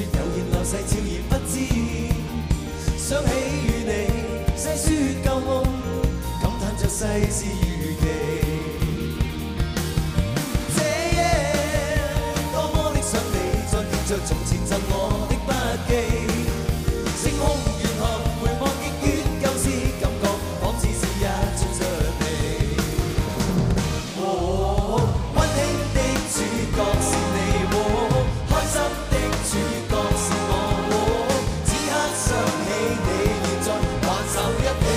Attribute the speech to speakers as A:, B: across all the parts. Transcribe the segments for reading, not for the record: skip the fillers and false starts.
A: 悠然來世，悄然不知。想起與你細説舊夢，感嘆着世事如棋。這夜多麼的想你，再貼着從前贈我的筆記。星空遠看，回望極遠舊事，感覺仿似是一串相戲。溫馨的主角是你喎，開心的主角是我喎，此刻想起你，現在還手一起。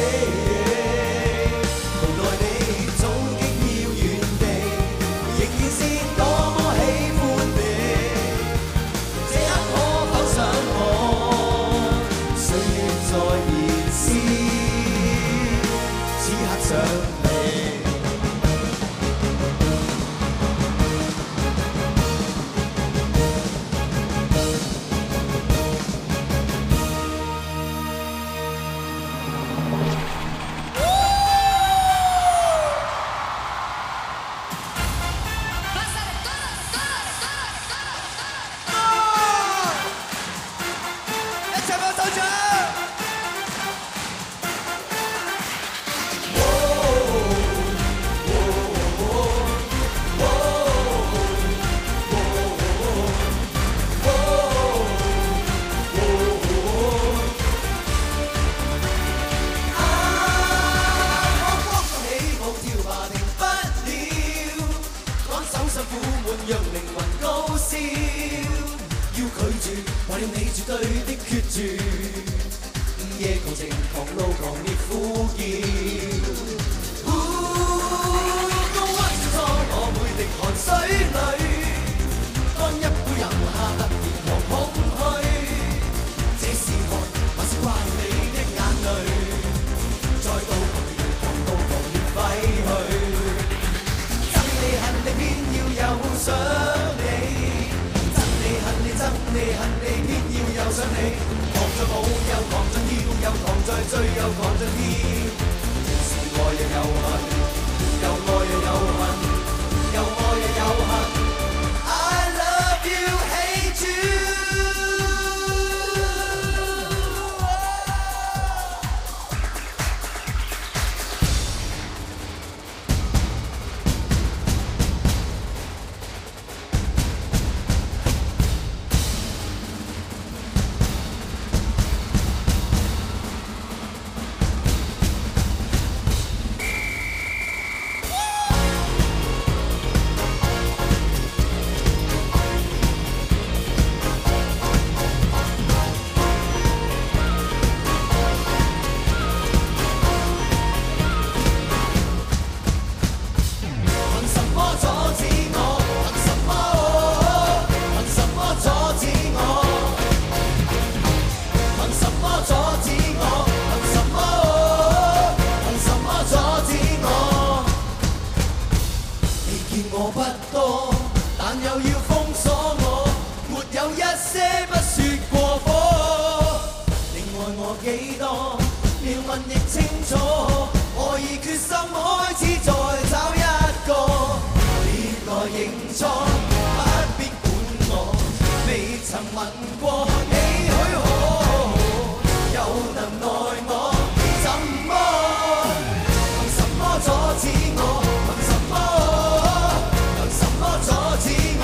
A: 無奈你早經飄遠地，仍然是多麼喜歡你。這刻可否想我？歲月在燃燒，此刻想你。一齊幫手唱。讓靈魂高燒，要拒絕，為了你絕對的決絕。午夜狂情，狂怒狂烈呼叫。高溫初我每滴汗水裏，乾一杯飲下突然狂空虛。這是愛還是怪你的眼淚？再到狂烈狂怒狂烈揮去。憎你恨你偏要有想你，憎你恨你憎你恨你偏要有想你，狂在舞又狂在跳，又狂在追又狂在跳，是愛又有恨，又愛又有恨，又愛又有恨。I love you, hate you。我不多，但又要封鎖我，沒有一些不說過火。你愛我幾多，要問亦清楚，我已決心開始再找一個。別來認錯，不必管我，未曾問過，你許可，又能奈我怎麼？憑什麼阻止我？憑什麼？阻止我，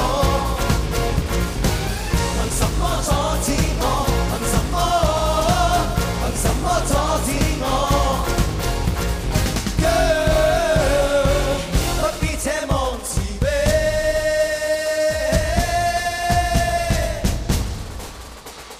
A: 憑什麼阻止我？憑什麼？憑什麼阻止我？Girl，不必奢望慈悲。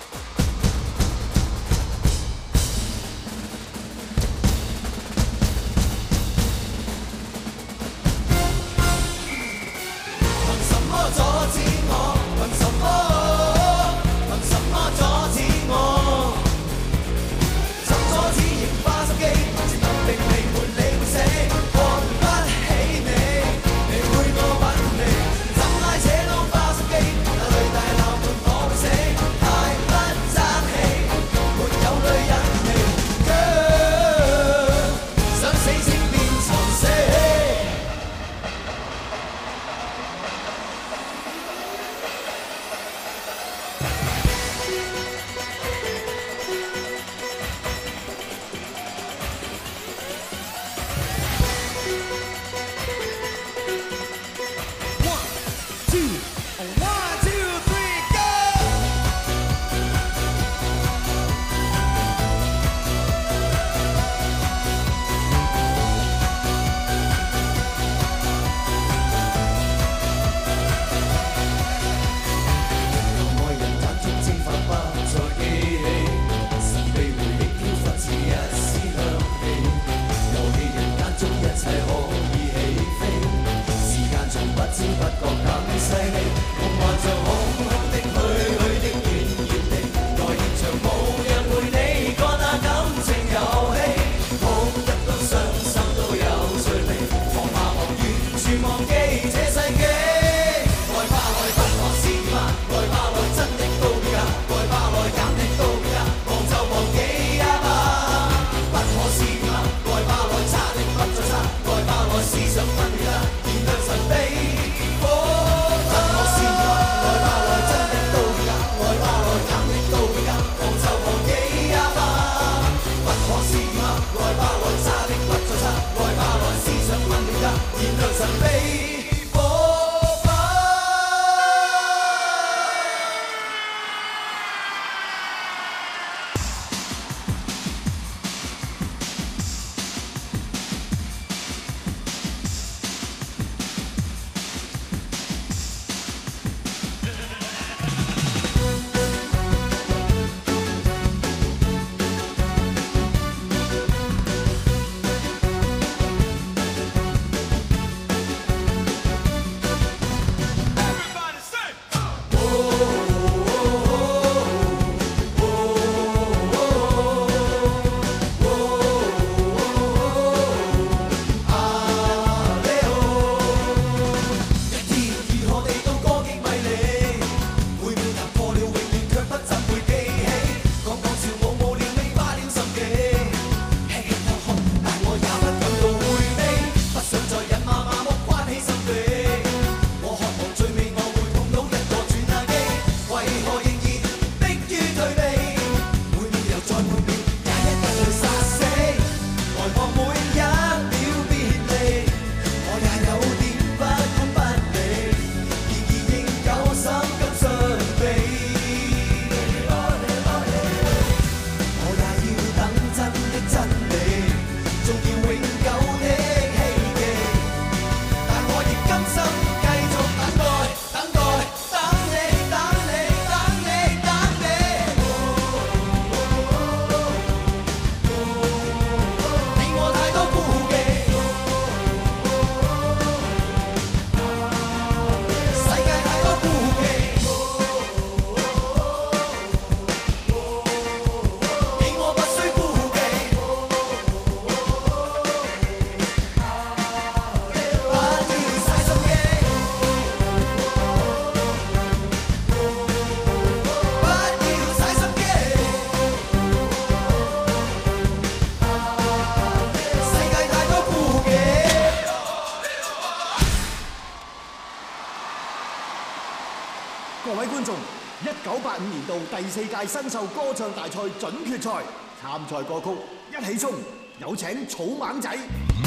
B: 第4屆新秀歌唱大賽準決賽，參賽歌曲《一起衝》，有請草蜢仔。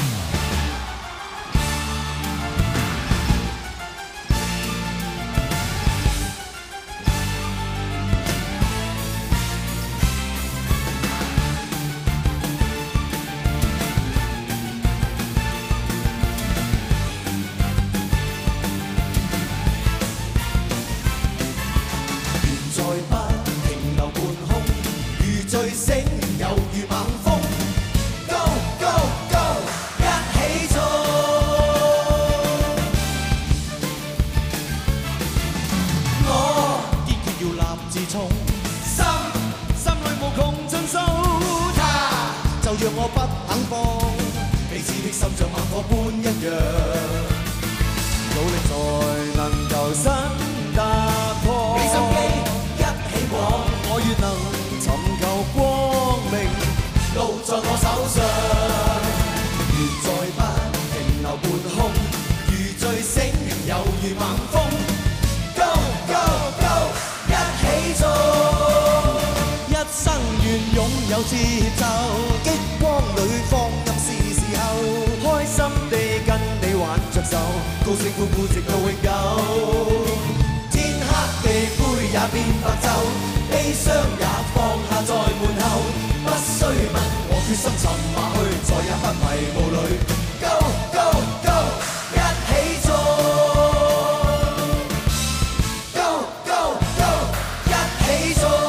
A: 醉醒，猶如猛風 ，Go Go Go， 一起衝！我堅決要立志衝，心裏無窮盡數，他就讓我不肯放，彼此的心像猛火般一樣，努力才能求新突破。俾心機，一起往，我越能。尋求光明，路在我手上，願再不停留半空，如醉醒，猶如猛風 ，Go Go Go， 一起衝，一生願擁有節奏，激光裏放任是時候，開心地跟你玩着手，高聲歡呼直到永久，天黑地灰也變白晝。悲傷也放下在門後，不需問，我決心沉下去，再也不迷霧裏。Go Go Go， 一起衝 ！Go Go Go， 一起衝！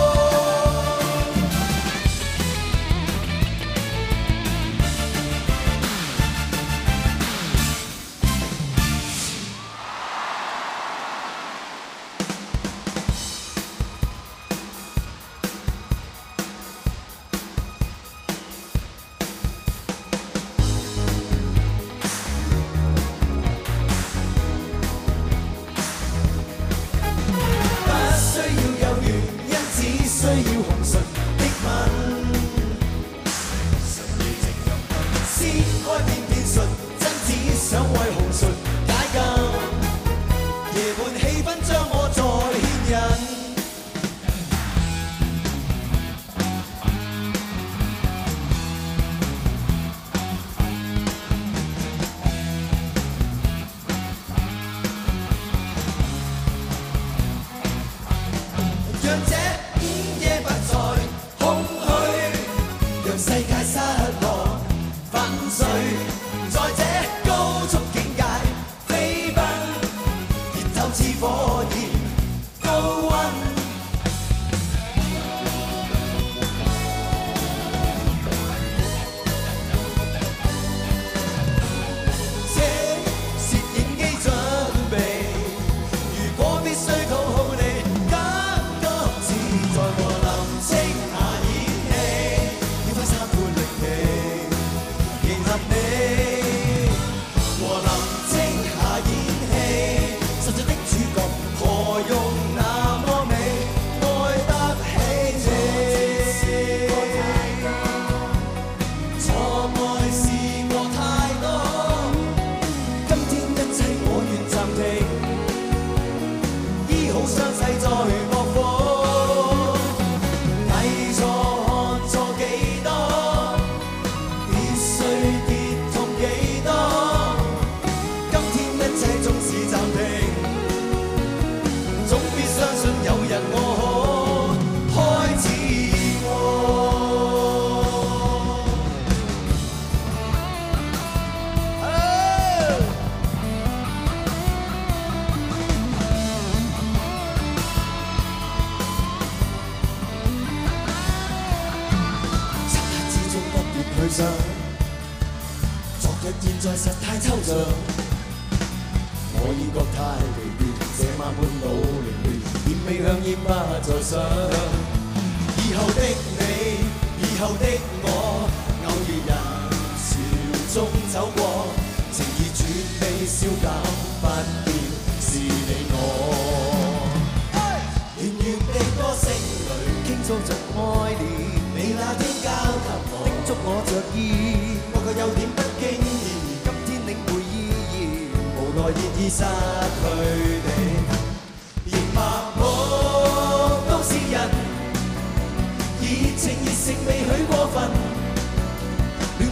A: 昨日現在實太抽象，我已覺太疲倦，這晚半努力漸未向厭不再想。以後的你，以後的我，偶遇人潮中走過，情意絕未消減，不變是你我。圓圓的歌聲裏傾訴着愛戀，你那天交給我，叮囑我着意，我卻有點不經意，今天領會意義，無奈現已失去你，仍麻木都是人。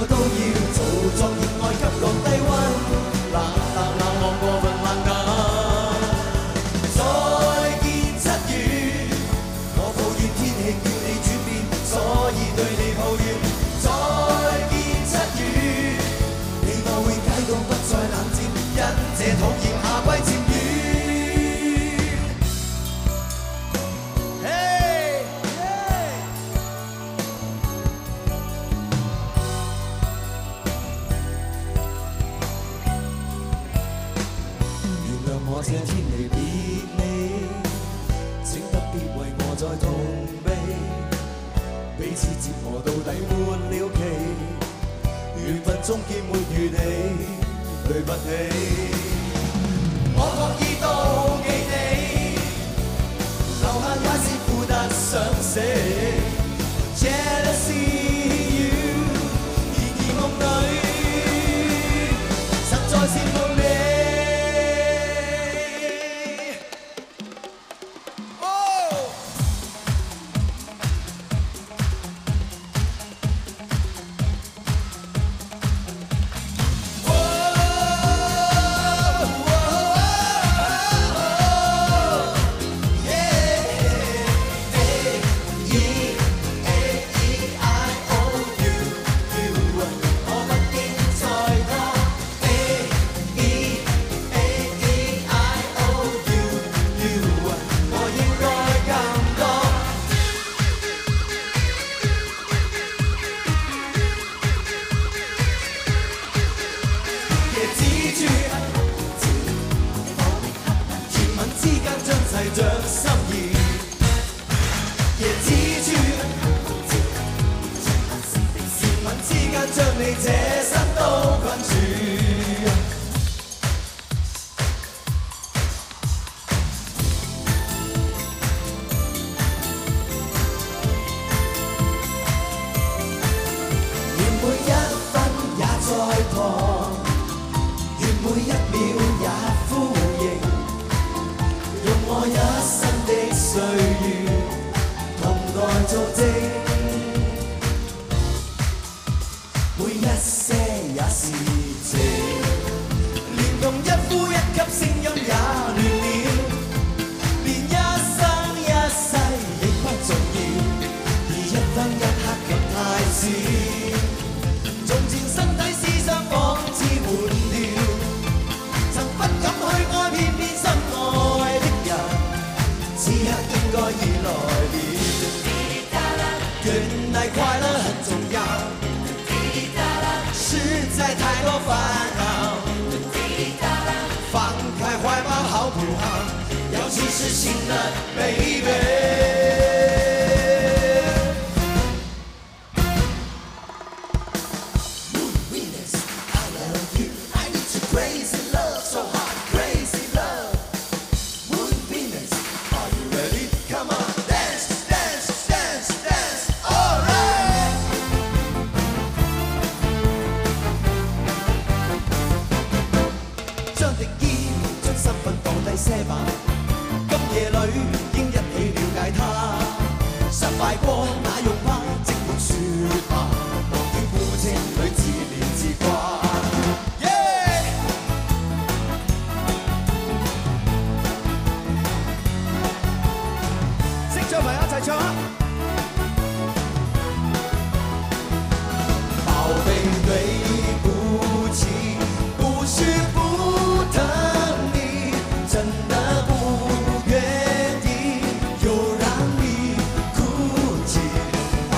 A: 都要做作熱愛給降低溫，冷漠過分冷感。再見7月，我抱怨天氣叫你轉變，所以對你抱怨。再見7月，你我會解凍不再冷戰，因這討厭夏季漸遠。我這天離別你，請不必為我再痛悲，彼此折磨到底沒了期，緣分終結沒餘地，對不起，我惡意妒忌你，留下也是負得想死 ，Jealousy you， 然而夢裏實在羨慕你。像心意，夜之珠，甜吻之間將你這身都困住。願每一分也在旁，願每一秒也呼應。我一生的歲月，同來做證，每一些也是情，連同一呼一吸聲音也亂了，連一生一世亦不重要，而一分一刻卻太少，從前身體思想仿似換掉，曾不敢去愛，偏偏深愛。此刻應該已來了，原來快樂很重要，實在太多煩惱，放開懷抱好不好？尤其是新的 baby。些吧，今夜裏應一起了解他，失敗過那用怕，即管説吧，忘掉負情裏自憐自掛。識唱朋友一齊唱啊！寶貝對不起，不是不疼你。真的不願意，又讓你哭泣。愛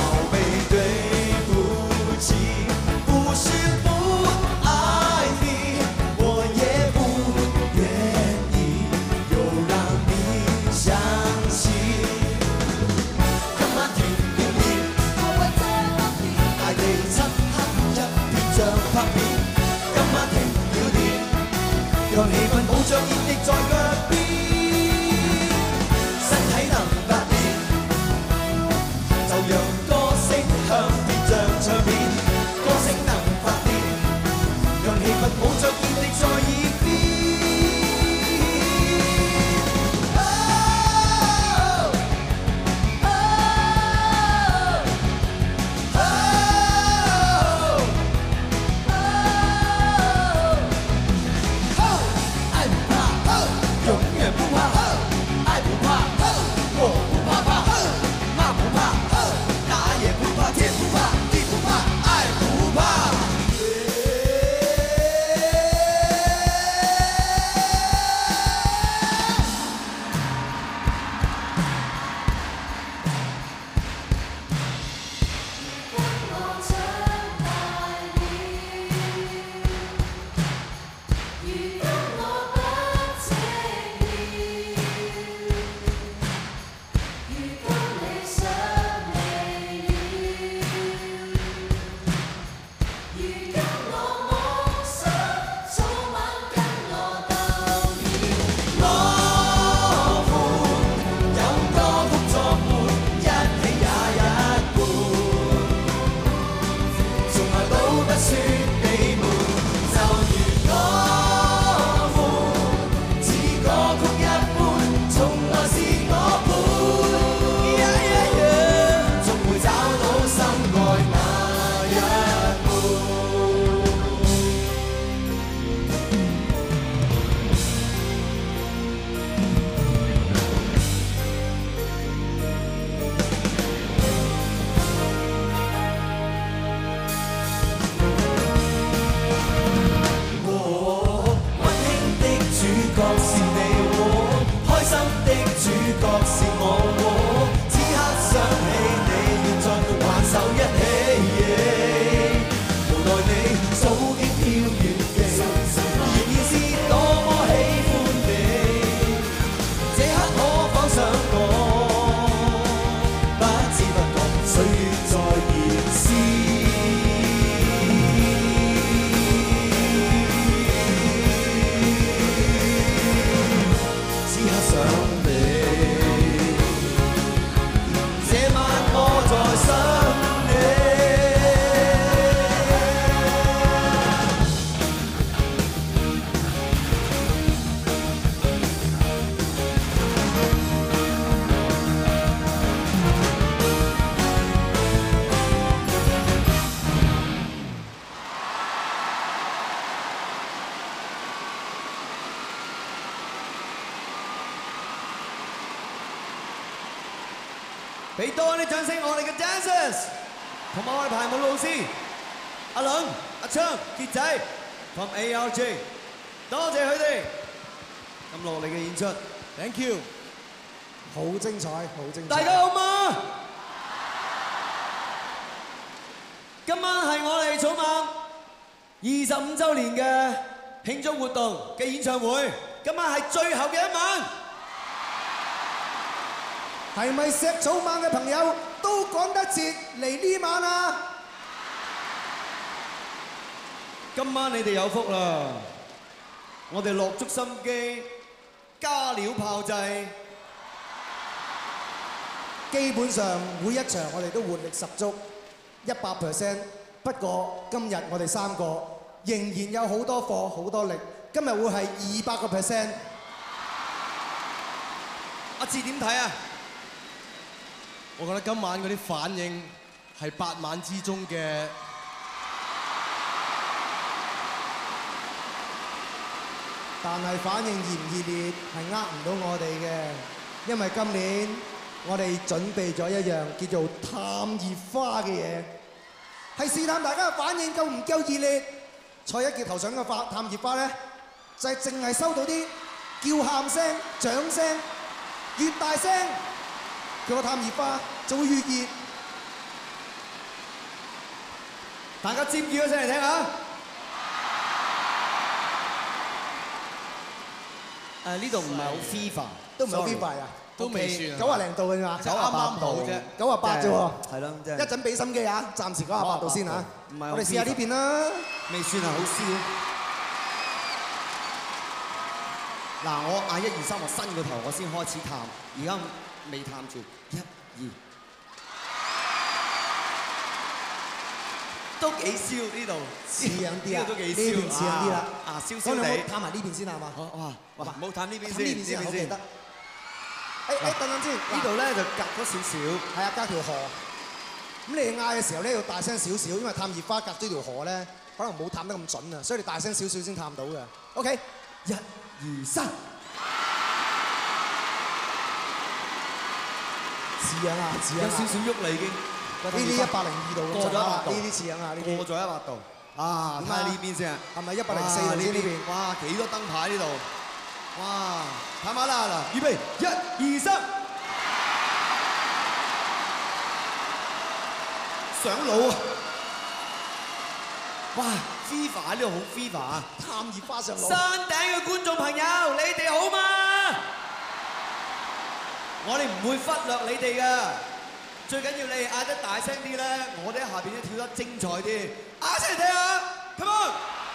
A: 歲月在燃燒。此刻想你，這晚我在想你。俾多啲掌聲我哋嘅 dancers， 同埋我哋排舞老師阿倫、阿昌、傑仔同 ARJ， 多謝佢哋咁落力嘅演出 ，thank you，
C: 好精彩，好精彩。
A: 大家好嗎？今晚係我哋草蜢25週年嘅慶祝活動嘅演唱會，今晚係最後嘅一晚。
C: 係咪石草蜢嘅朋友都趕得切嚟呢晚啊？
A: 今晚你哋有福啦！我哋落足心機，加料炮製，
C: 基本上每一場我哋都活力十足，100%。不過今日我哋3個仍然有好多貨好多力，今日會係200%。
A: 阿志點睇啊？
D: 我覺得今晚嗰啲反應係8晚之中嘅，
C: 但係反應熱唔熱烈係呃唔到我哋嘅，因為今年我哋準備咗一樣叫做探熱花嘅嘢，係試探大家嘅反應夠唔夠熱烈。蔡一傑頭上嘅探熱花咧，就係淨係收到啲叫喊聲、掌聲，越大聲佢個探熱花就會越熱。
A: 大家尖叫一聲嚟聽下。呢度唔係好 FIFA，
C: 都唔係好 FIFA 啊，
D: 都未算
C: 90零度嘅嘛，
D: 就啱啱好啫
C: ，98啫喎。
A: 係咯，即係
C: 一陣俾心機啊，暫時98度先啊。
A: 唔係
C: 我哋試下呢邊啦。
A: 未算係好燒。嗱，我嗌1、2、3，我伸個頭，我先開始探，而家未探住，1、2，都幾燒呢度，
C: 似樣啲啊，
A: 呢度都幾燒，
C: 呢邊似樣啲啦。
A: 燒燒
C: 咁你
A: 地。
C: 探埋呢邊先係嘛？
A: 哇，唔好探呢邊先，
C: 呢邊先好記得。等陣先，
A: 呢度咧就隔咗少少，
C: 係啊，隔條河。咁你嗌嘅時候咧要大聲少少，因為探熱花隔咗條河咧，可能冇探得咁準啊，所以你大聲少少先探到嘅。OK，
A: 1、2、3，
C: 似樣啊，似樣啊。
A: 有少少喐啦已經。
C: 呢啲102度
A: 過咗100度，
C: 呢啲似樣啊，呢啲。
A: 過咗100度。啊，睇下呢邊先啊。
C: 係咪104度先呢邊？
A: 哇，幾多燈牌呢度？哇，睇下啦嗱，預備1、2、3，上腦啊！哇 ，FIFA 呢度好 FIFA 啊！
C: 探熱花上腦。
A: 山頂嘅觀眾朋友，你哋好嗎？我哋唔會忽略你哋㗎，最緊要你哋嗌得大聲啲咧，我哋喺下邊都跳得精彩啲，嗌聲嚟聽下 ，Come on！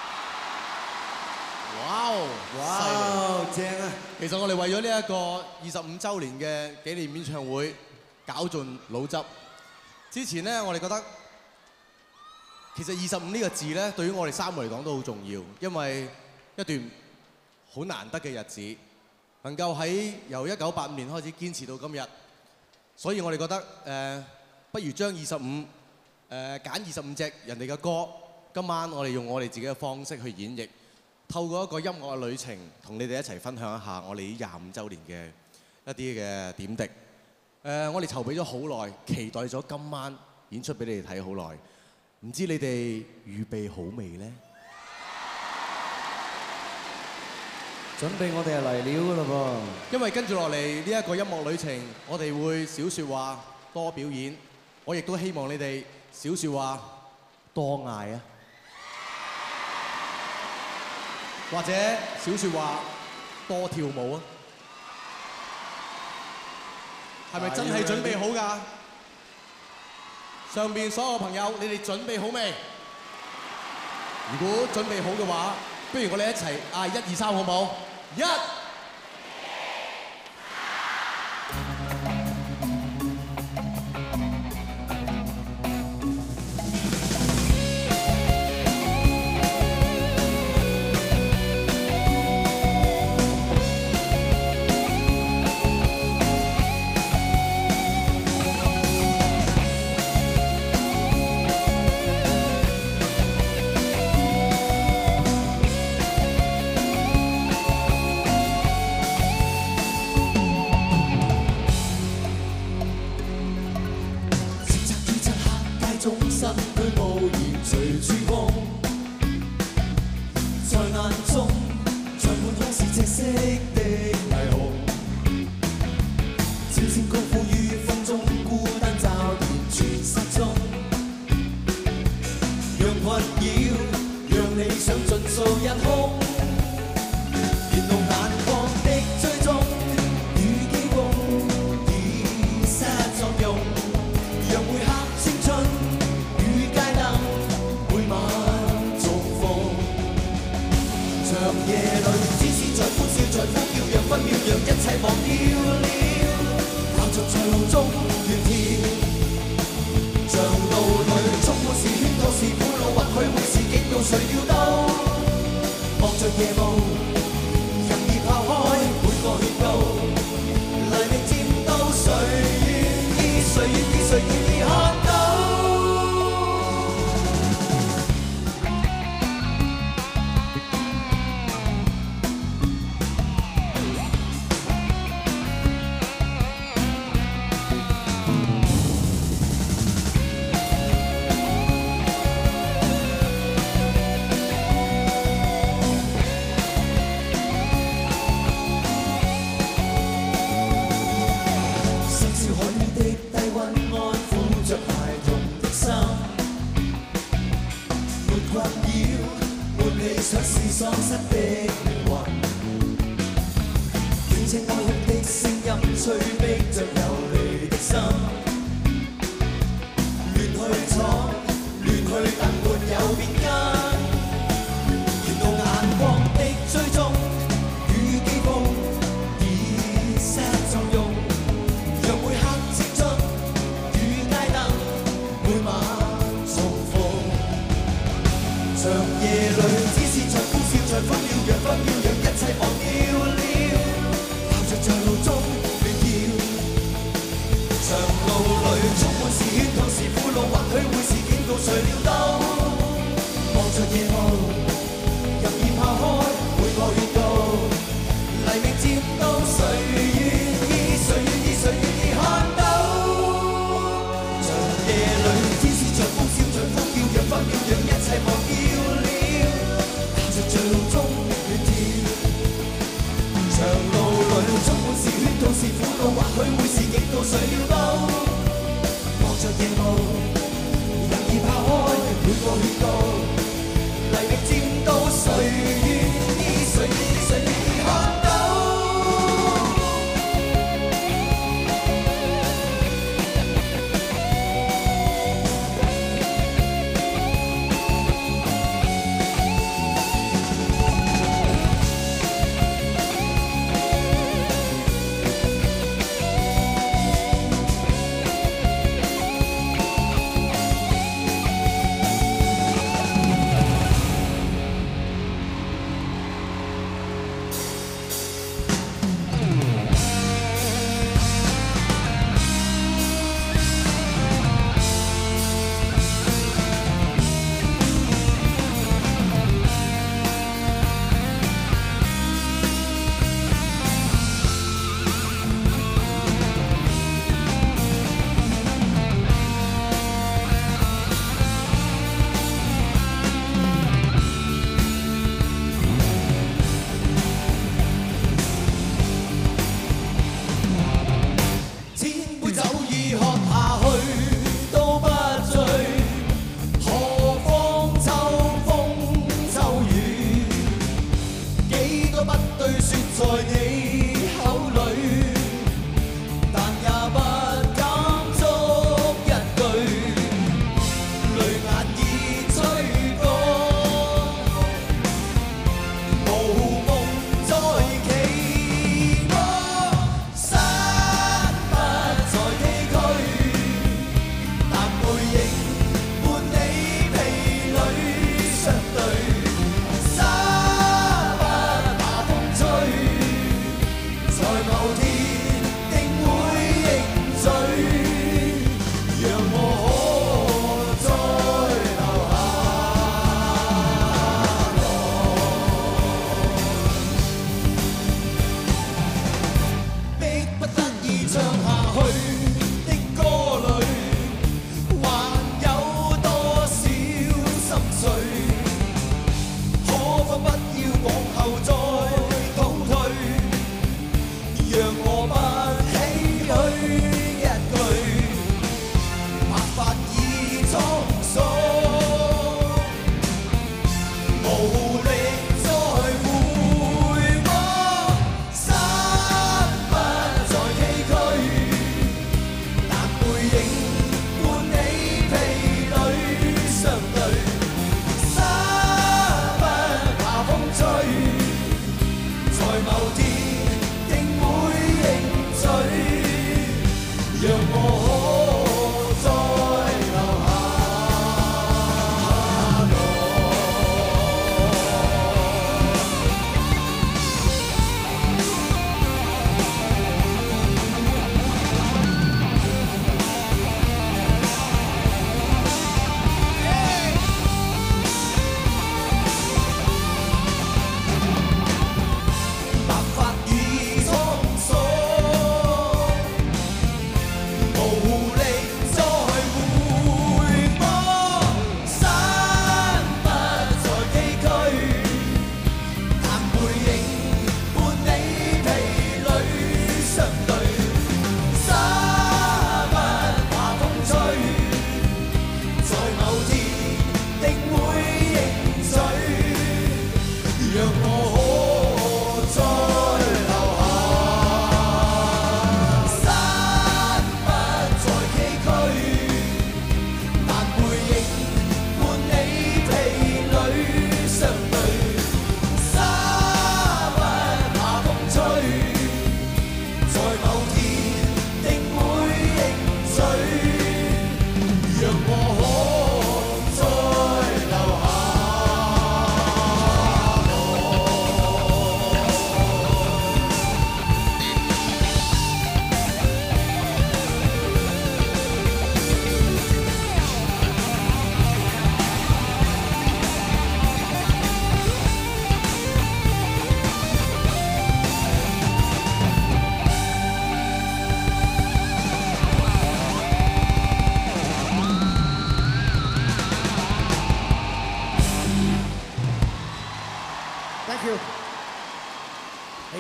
A: 哇，正啊！
D: 其實我哋為咗呢一個25週年嘅紀念演唱會，搞盡腦汁。之前咧，我哋覺得其實25呢個字咧，對於我哋3個嚟講都好重要，因為一段好難得嘅日子，能夠喺由1985年開始堅持到今日，所以我哋覺得不如將25揀25隻人哋嘅歌，今晚我哋用我哋自己嘅方式去演繹。透過一個音樂嘅旅程，同你哋一齊分享一下我哋呢25週年嘅一啲嘅點滴。我哋籌備咗好耐，期待咗今晚演出俾你哋睇好耐。唔知你哋預備好未呢？
A: 準備我哋係嚟料㗎啦噃。
D: 因為跟住落嚟呢一個音樂旅程，我哋會少説話，多表演。我亦都希望你哋少説話，多嗌啊！或者少説話，多跳舞啊！係咪真係準備好㗎？ 上邊所有朋友，你哋準備好未？如果準備好嘅話，不如我哋一齊嗌1、2、3好冇？1。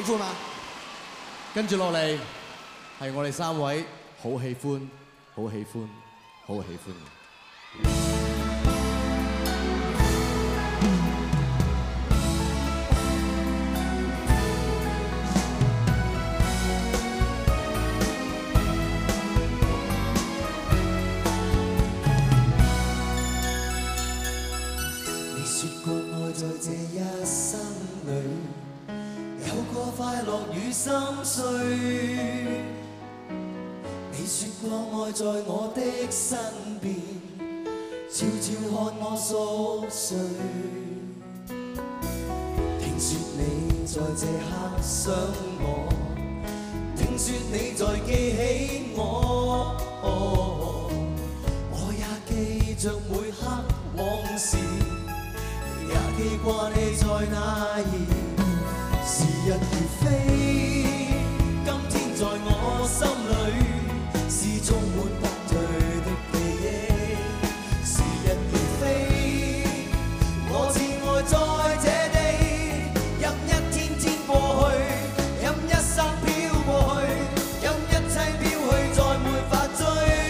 C: 喜歡嗎？
D: 跟住落嚟係我哋3位好喜歡、好喜歡、好喜歡嘅。
A: 你說過愛在這一生裏，有過快樂與心碎。你說過愛在我的身邊，悄悄看我熟睡。聽說你在這刻想我，聽說你在記起我，我也記着每刻往事。也記掛你在哪兒，時日如飛，今天在我心裏是充滿不退的記憶。時日如飛，我只愛在這地，任一天天過去，任一生飄過去，任一切飄去，再沒法追。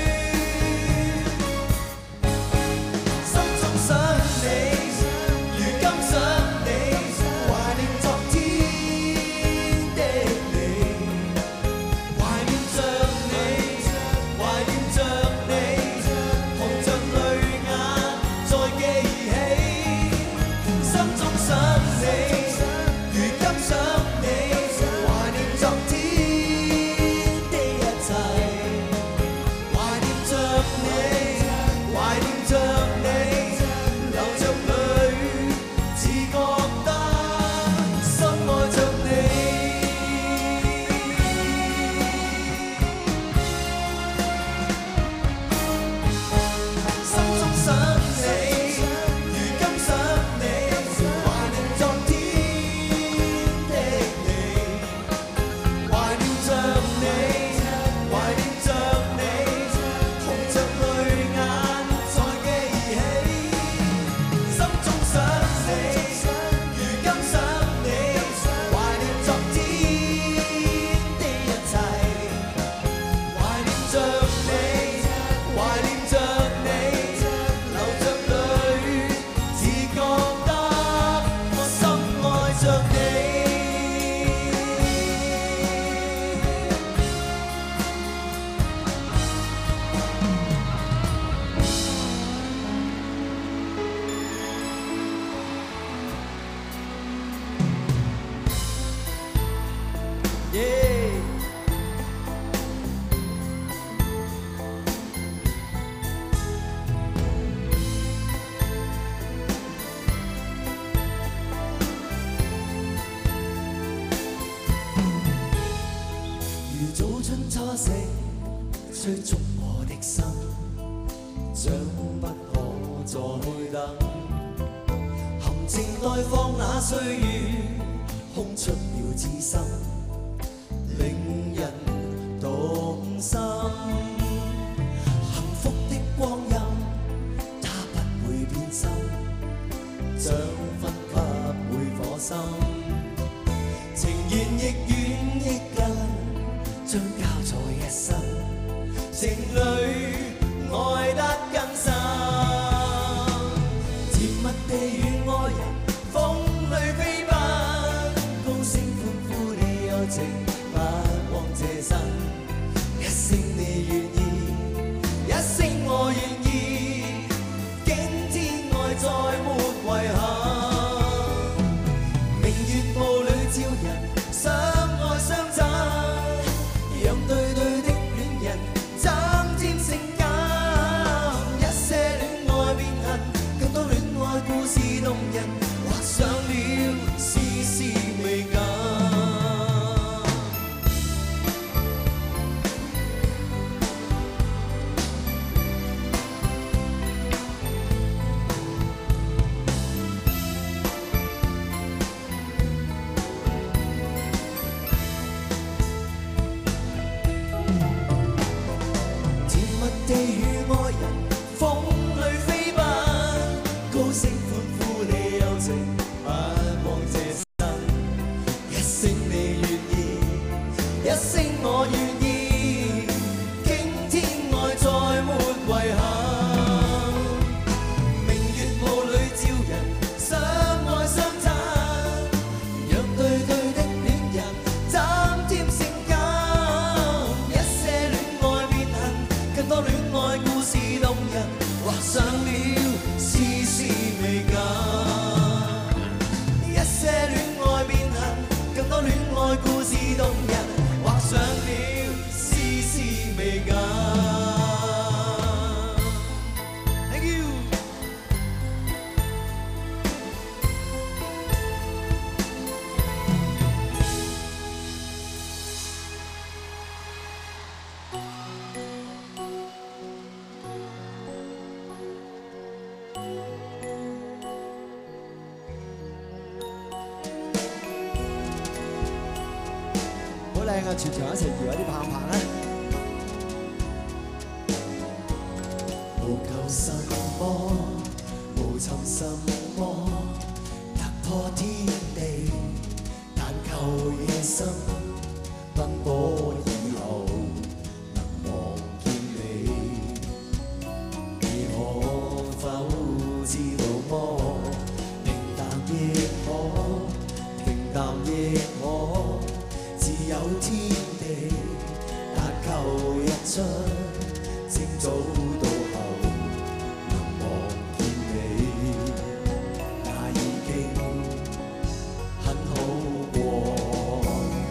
A: 心中想你。追逐我的心，將不可再等。含情待放那歲月，空出了痴心，令人動心。幸福的光陰，它不會變心，將分給每顆心。情緣亦遠亦近，將交在一生。情侶愛得更深，甜蜜地與愛人風裏飛奔，高聲歡呼你有情，不枉這生。一聲你願意，一聲我願意，驚天愛再沒遺憾。明月霧裏照人，相愛相贈，讓對對的戀人增添性感，一些戀愛變恨，更多戀愛故事動人，畫上了絲絲美感。 愛故事動人，畫上了絲絲美感。一些戀愛變恨，更多戀愛故事動人，畫上了絲絲美感。Thank you。
B: 好靚啊！全場一齊搖下啲棒棒啊！
A: 無求什麼，無尋什麼，突破天地，但求夜深奔波以後能望見你。你可否知道麼？平淡亦可，平淡亦可。自有天地，但求日出，清早到後能望見你，那已經很好過。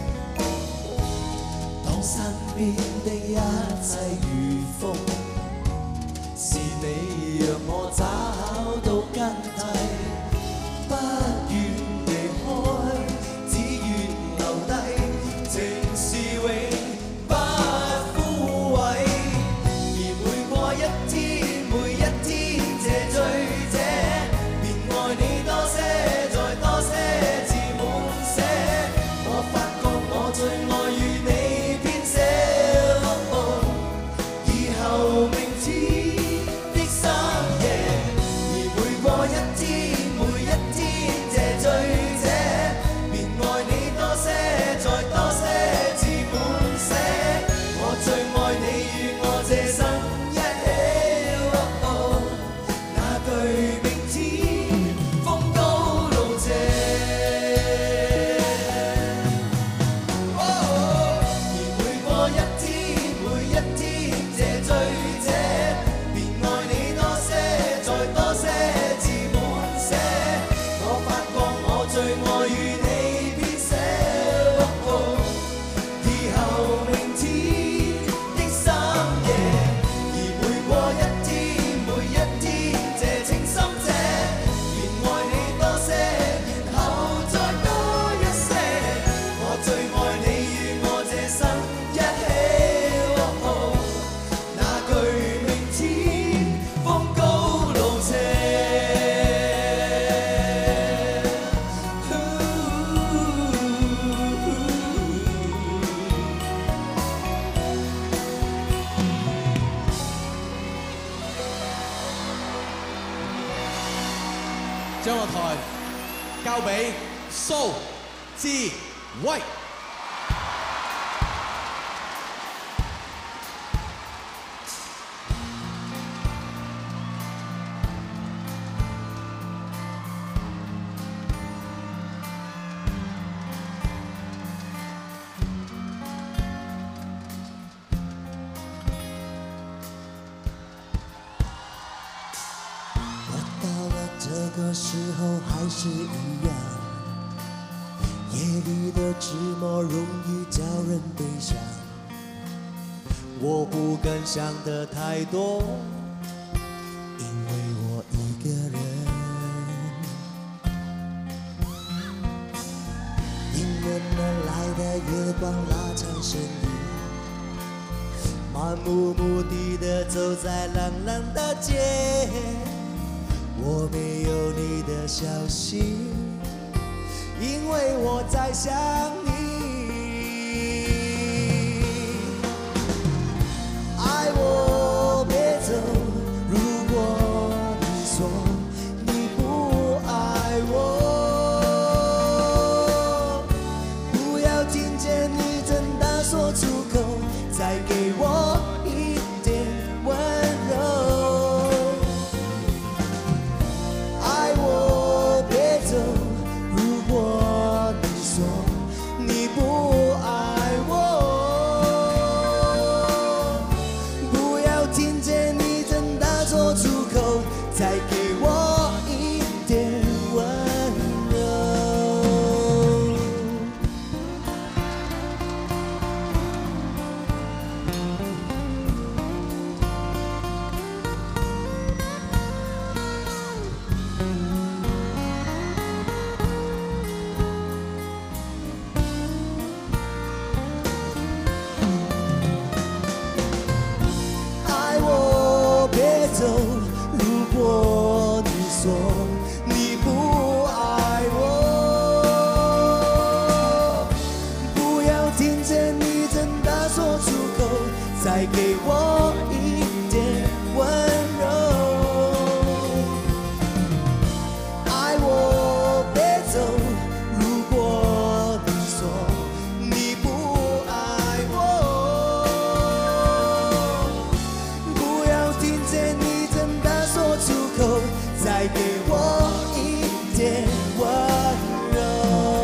A: 當身邊的一切如風，是你讓我找到根蒂，不願離開，只願留低。情是永不枯萎，而每過一天，每一天這醉者，便愛你多些，再多些，至滿瀉。我發覺我最愛與你編寫，以後明天的深夜，而每過一天，每一天這醉者，便愛你多些，再多些。最愛你與我這生一起，那句明天風高路斜。而每過一天，每一天這醉者，便愛你多些，再多些，至滿瀉。我發覺我最愛與你編寫，以後明天。
D: 將個台交俾蘇志威。
A: 这个时候还是一样，夜里的寂寞容易叫人悲伤。我不敢想得太多，因为我一个人。迎面而来的月光拉长身影，漫无目的的走在冷冷的街。我没有你的消息，因为我在想你。爱我别走，如果你说你不爱我，不要听见你真的说出口，再给我一点温柔。如果你说你不爱我，不要带给我一点温柔。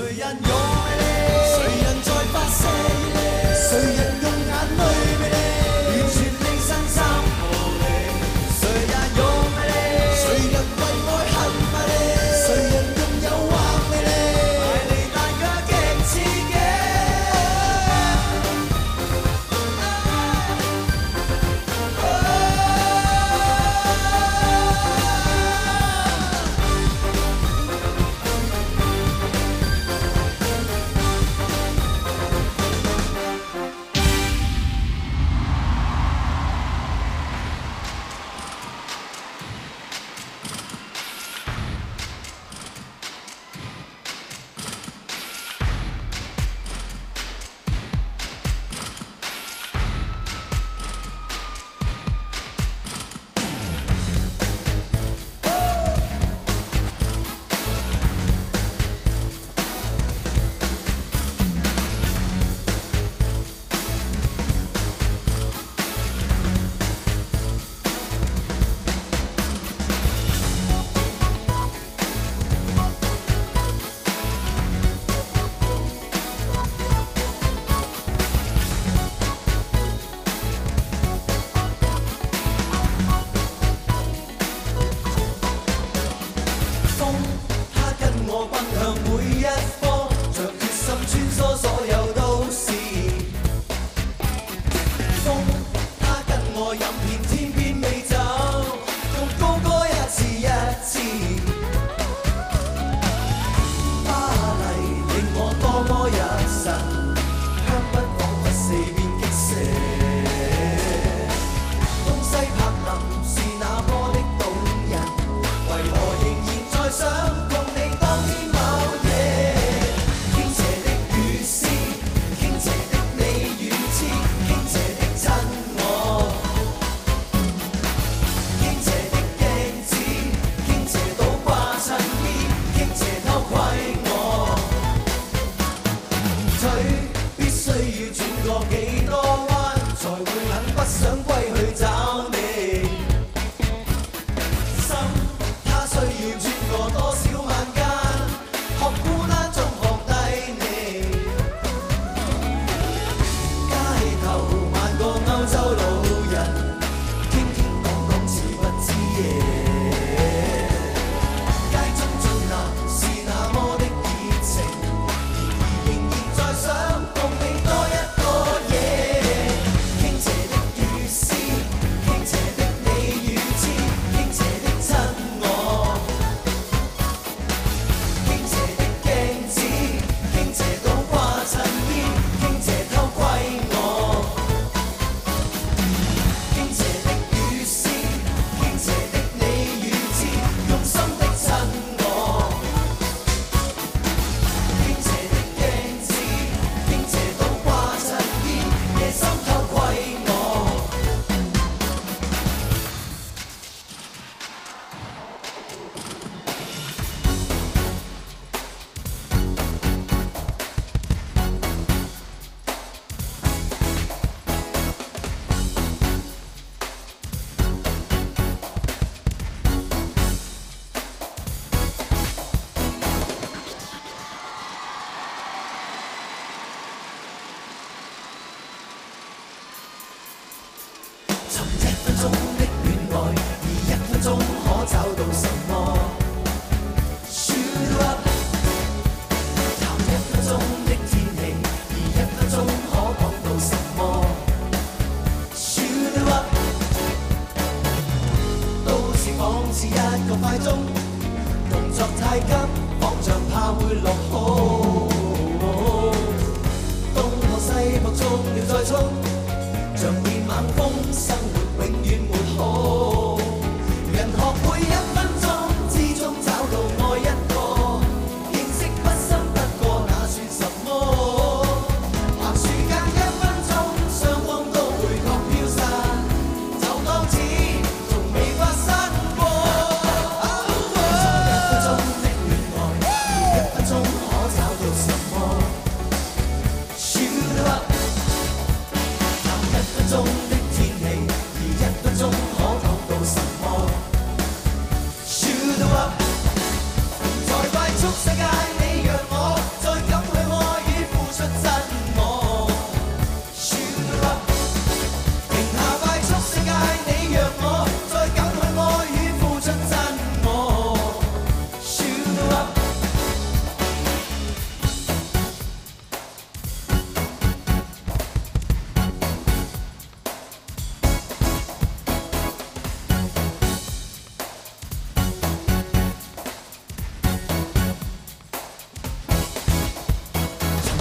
A: 人用你？誰人在發射你？誰人用眼淚俾你？完全令身心無力。誰人用你？誰人為愛恨迷你？誰人用誘惑俾你？愛你但卻極刺激。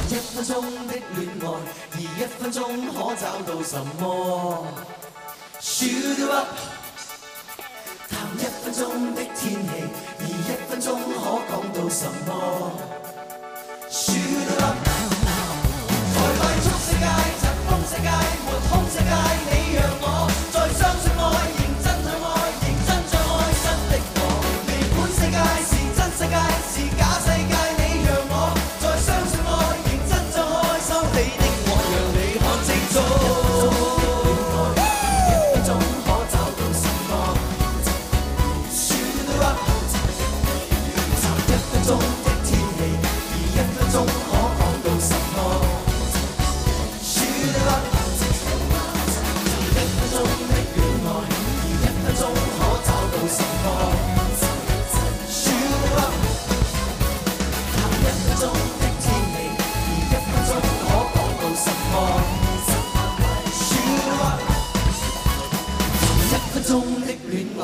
A: 1分鐘的戀愛，而1分鐘可找到什麼 ？Shoot it up， 談1分鐘的天氣，而1分鐘可講到什麼 ？Shoot it up， 在快速世界、疾風世界、沒空世界，你讓我再相信愛，認真去愛，認真再愛新的我。未管世界是真世界是假世界，你讓我再相信愛，認真再愛，收起的我，讓你看清楚。1分鐘可找到什麼 ？Shoot it up， 談1分鐘的天氣，而1分鐘可講到什麼 ？Shoot it up， 談1分鐘的戀愛，而1分鐘可找到什麼 ？Shoot it up， 談1分鐘的天氣，而1分鐘可講到什麼 ？Shoot it up， 談1分鐘的戀愛。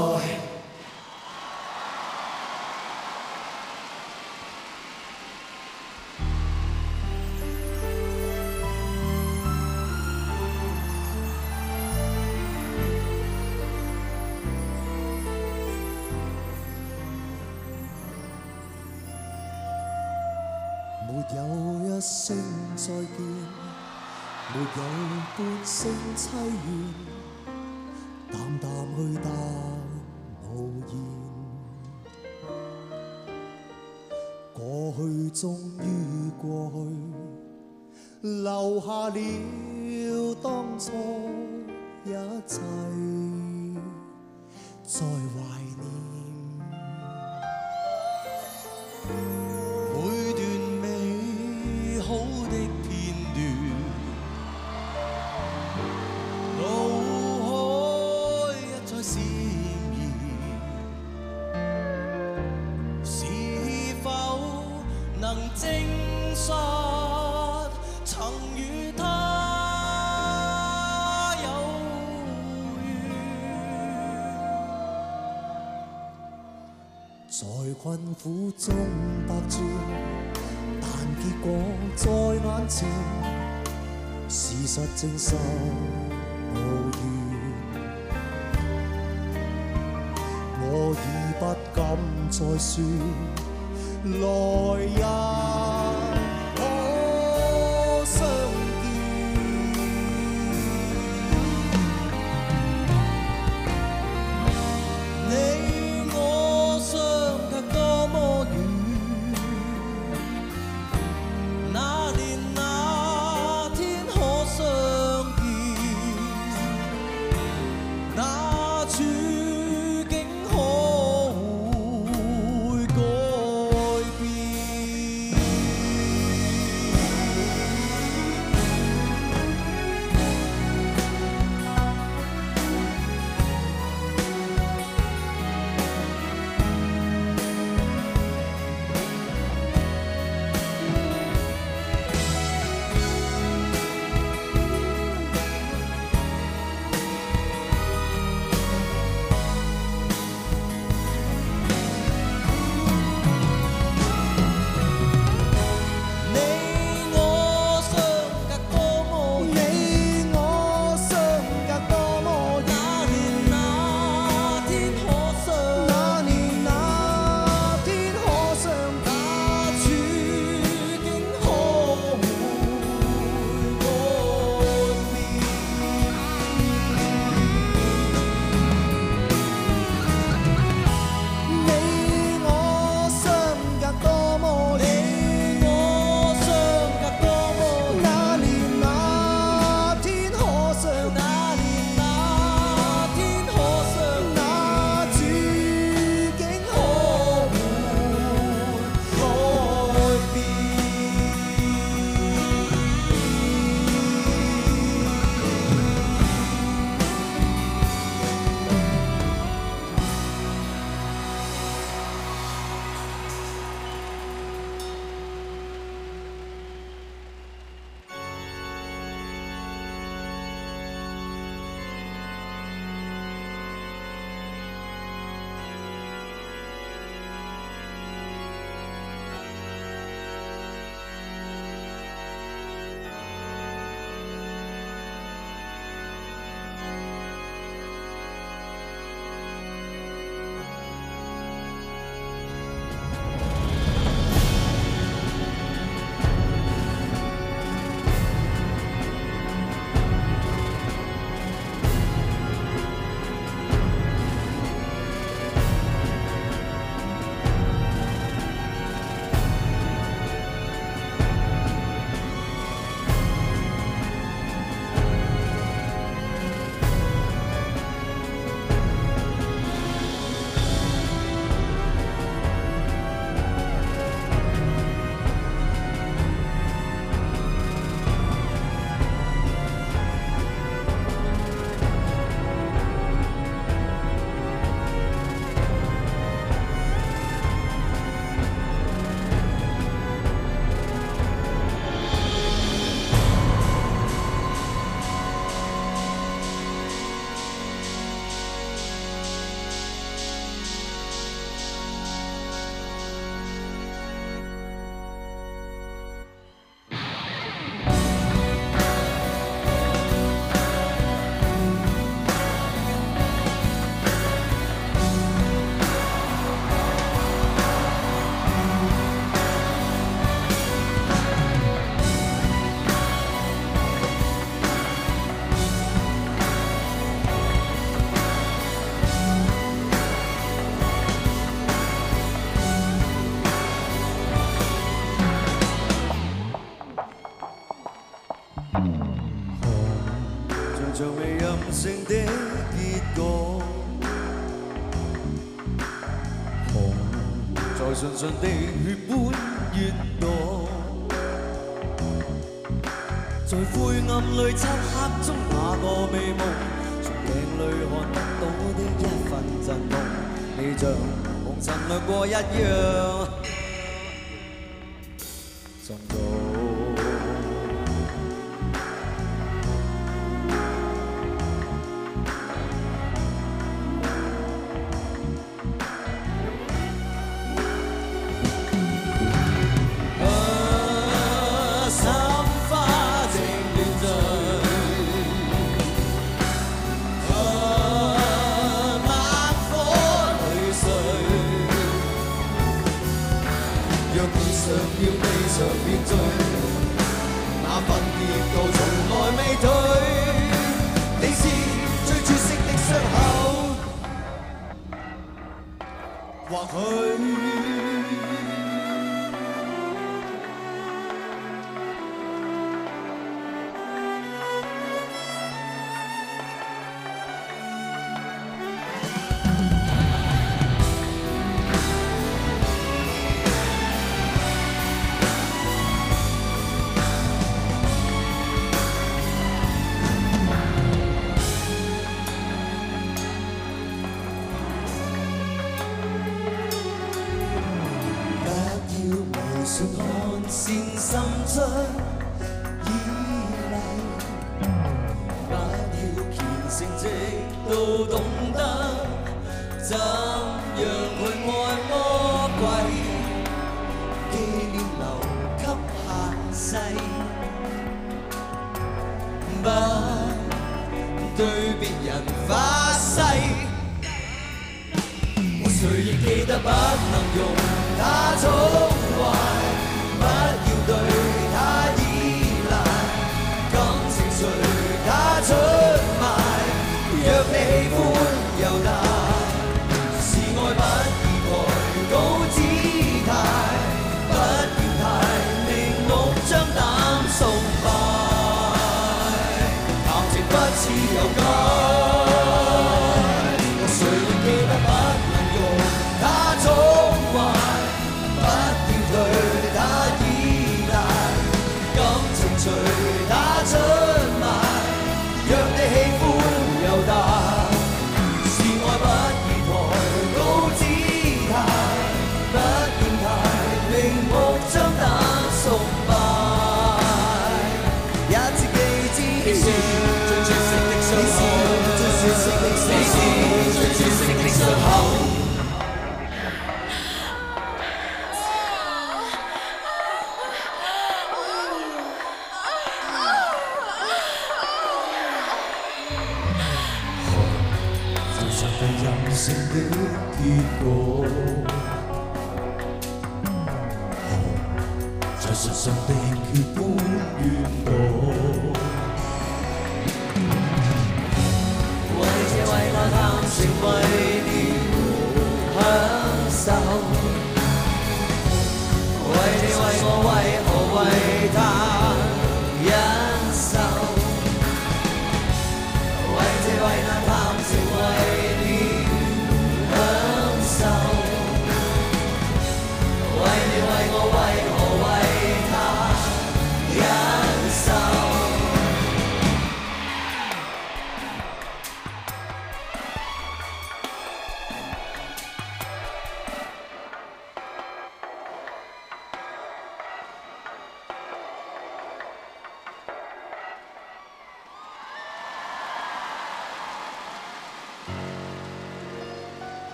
E: 沒有一聲再見，沒有半聲凄怨，淡淡去淡無言。過去終於過去，留下了當初一切，再懷念。每段美好的片段，腦海一再閃現，是否能證實曾與他有緣？在困苦中百轉，但結果在眼前，事實證實無緣。我已不敢再說，來日可相見。你我相隔多麼遠，那年那天可相見，那處境可會改變？
A: 像未任性的結果，在純純的血般越墮，在灰暗裏漆黑中那個美夢，從鏡裏看得到的一份震動，你像紅塵掠過一樣沉重。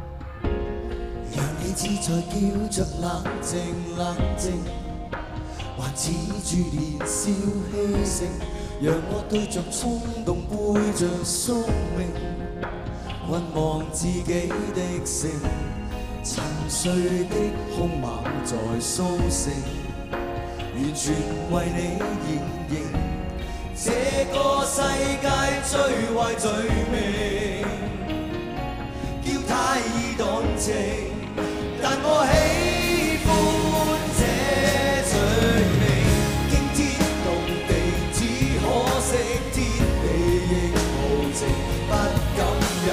A: 只在叫着冷靜冷靜，
E: 還似住年少氣盛，讓我對着衝動背着宿命，渾忘自己的性，沉睡的兇猛在甦醒，完全為你現形。這個世界最壞罪名，叫太易動情，但我喜歡這罪名，驚天動地，只可惜天地亦無情，不敢有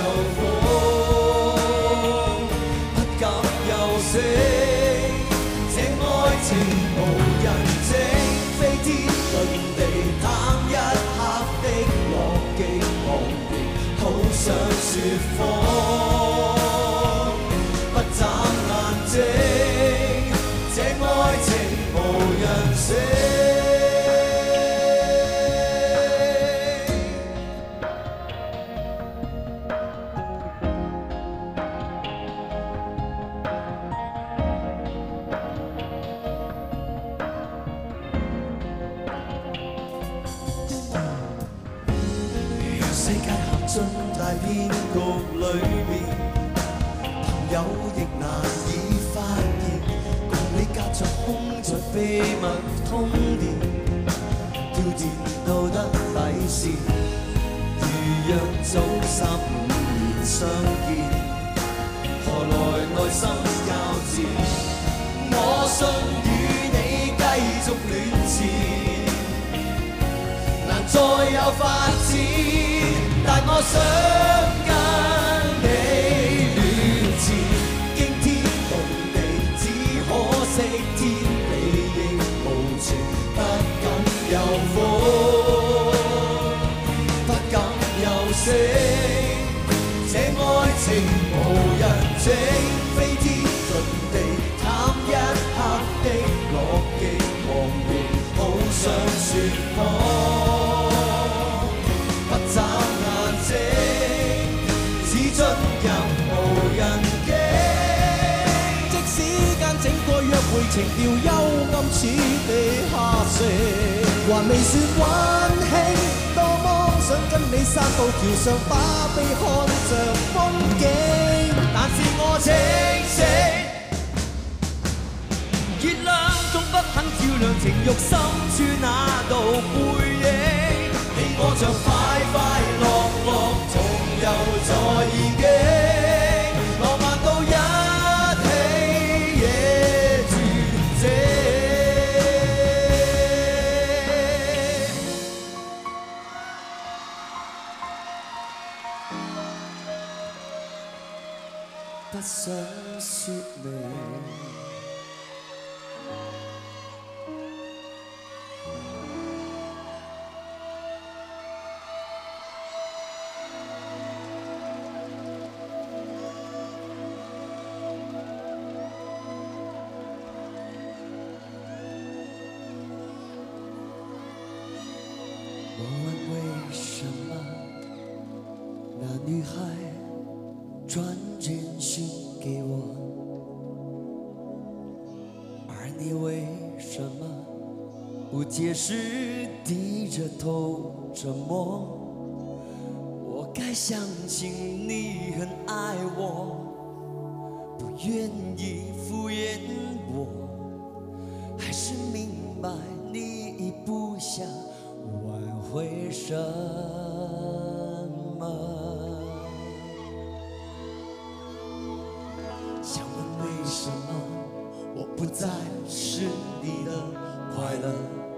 E: 風，不敢有聲，這愛情無人證，飛天遁地，貪一刻的樂極忘形，好想説謊，不眨眼睛，這愛情無人證。世界陷進大騙局裏面，朋友亦難以發現，共你隔着空着秘密通電，挑戰道德底線。如若早3-5年相見，何來內心交戰？我信與你繼續戀戰，難再有發展。但我想跟你戀戰，驚天動地，只可惜天理亦無情，不敢有風，不敢有聲，這愛情無人證，飛天遁地，貪一刻的樂極忘形，好想説謊，不眨只進入無人境，即使間整個約會情調幽暗似地下城，還未算溫馨，多麼想跟你散步橋上把臂看着風景，但是我清醒，月亮總不肯照亮情慾深處那道背影，你我像快快樂樂又在現境，浪漫到一起野住這，不想説明。我問為什麼那女孩轉簡訊給我，而你為什麼不解釋，低着頭沉默？我該相信你很愛我，不願意敷衍我，還是明白你已不想挽回什麼？想問為什麼我不再是你的快樂？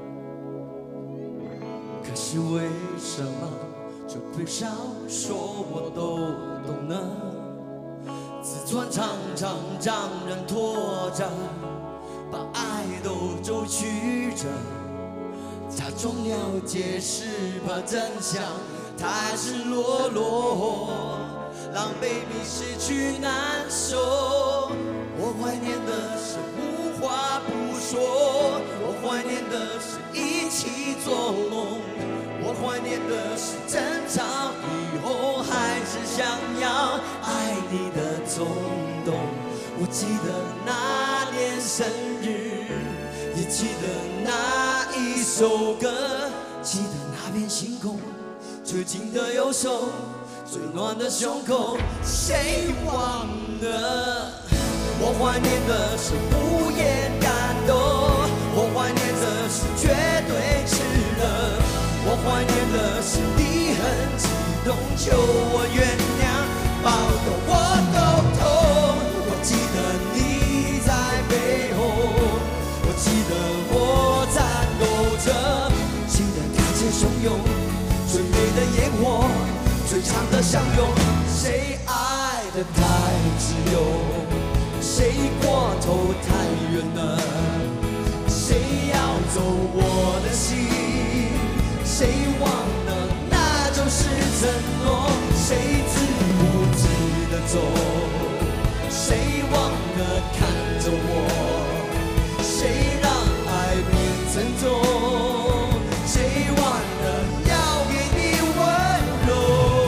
E: 可是為什麼這悲傷說我都懂呢？自尊常常讓人拖着，把愛都扭曲着，假裝了解是怕真相太赤裸裸，狼狈比失去難受。我懷念的是無話不說，我懷念的是一起做夢，我懷念的是爭吵以後還是想要愛你的衝動。我記得那年生日，也記得哪一首歌？记得那片星空，最紧的右手，最暖的胸口，谁忘了？我怀念的是无言感动，我怀念的是绝对炽热，我怀念的是你很激动，求我原谅，抱得我都痛。我记得你在背后，我记得我颤抖着，记得看见汹涌，最美的烟火，最长的相拥，谁爱得太自由？谁过头太远了？谁要走我的心？谁忘了那就是承诺？谁自顾自地走？谁忘了看着我？谁让爱变沉重？谁忘了要给你温柔？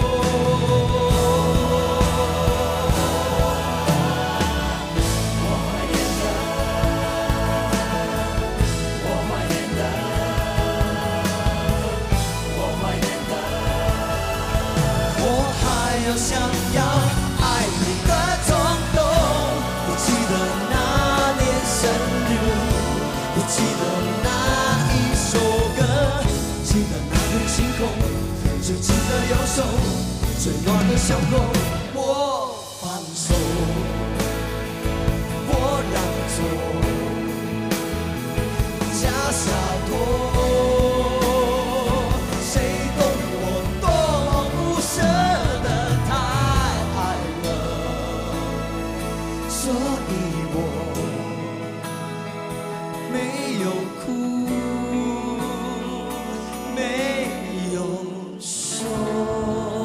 E: 想要爱你的冲动，我记得那年生日，我记得那一首歌，记得那片星空，最紧的右手，最暖的胸口，我放手，我让座，假洒脱。所以我没有哭，没有说。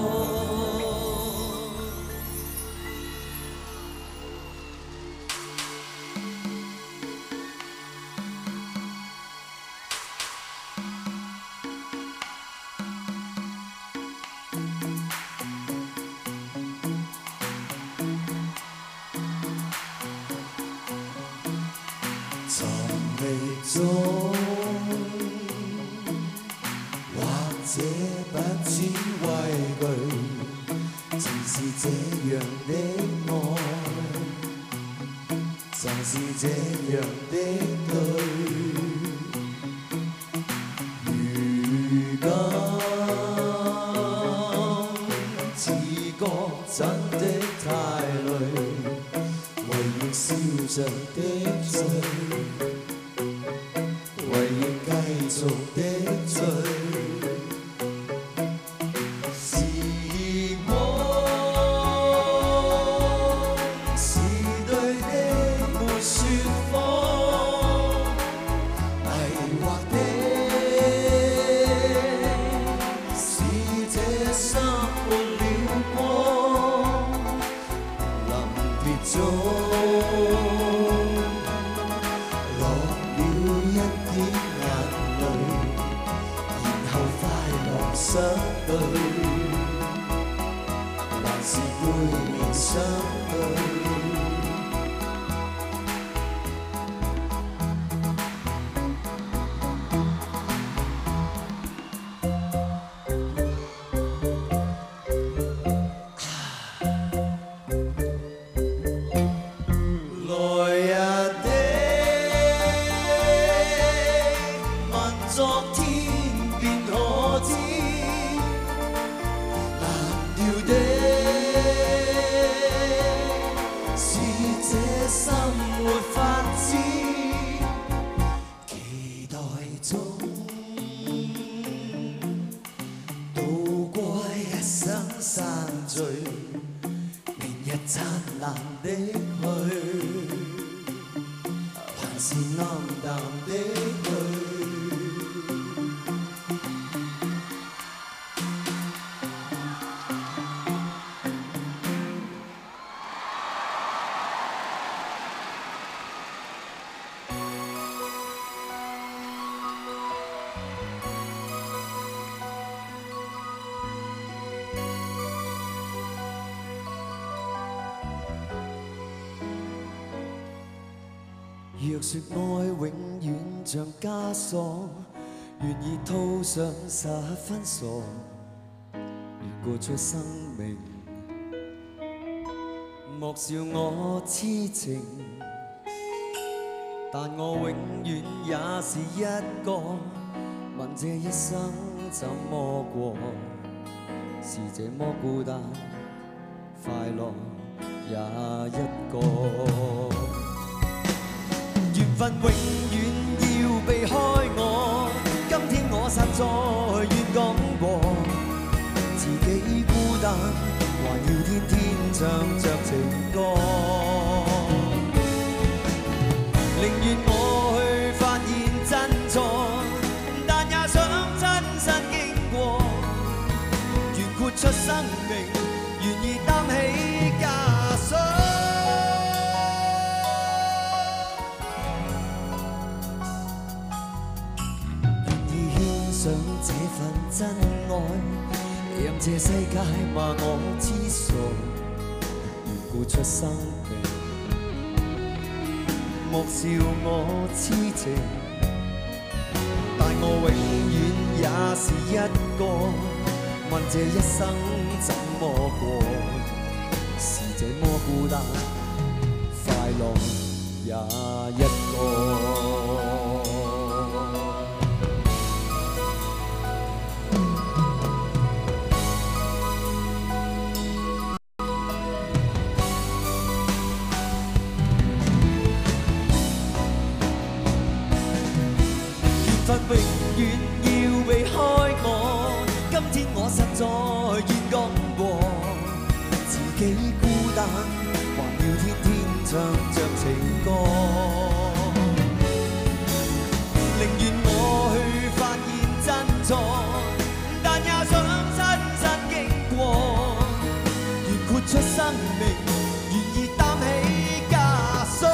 E: 从未中，或者不知畏惧，正是這樣的愛，就是這樣的對。如今自覺真的太累。為要笑着的醉，為要繼續的追，時光是對的沒說謊，迷惑的是這生沒了光，臨別中。相對，還是背面相對。來日的問昨天便可知。生活發展，期待中度過一生散聚，明日燦爛的去，還是暗淡的去。若說愛永遠像枷鎖，願意套上10分傻，越過出生命。莫笑我痴情，但我永遠也是一個。問這一生怎麼過，是這麼孤單，快樂也一個。緣分永遠要避開我，今天我實在願講和，自己孤單，還要天天唱着情歌。寧願我去發現真錯，但也想親身經過，願豁出生命，願意擔起枷鎖。想這份真愛，任這世界罵我痴傻，願付出生命，莫笑我痴情，但我永遠也是一個。問這一生怎麼過，是這麼孤單，快樂也一個。永遠要避開我，今天我實在願講和，自己孤單，還要天天唱着情歌。寧願我去發現真錯，但也想親身經過，願豁出生命，願意擔起枷鎖。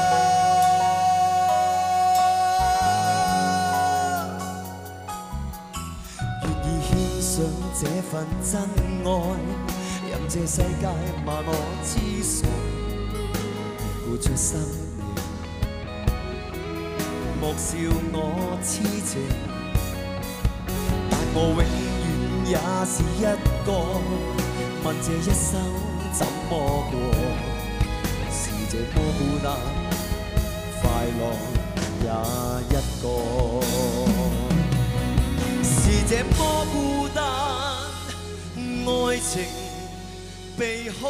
E: 這份真愛，任這世界罵我痴傻，付出生命，莫笑我痴情，但我永遠也是一個。問這一生怎麼過，是這麼孤單，快樂也一個，是這麼孤單。愛情避開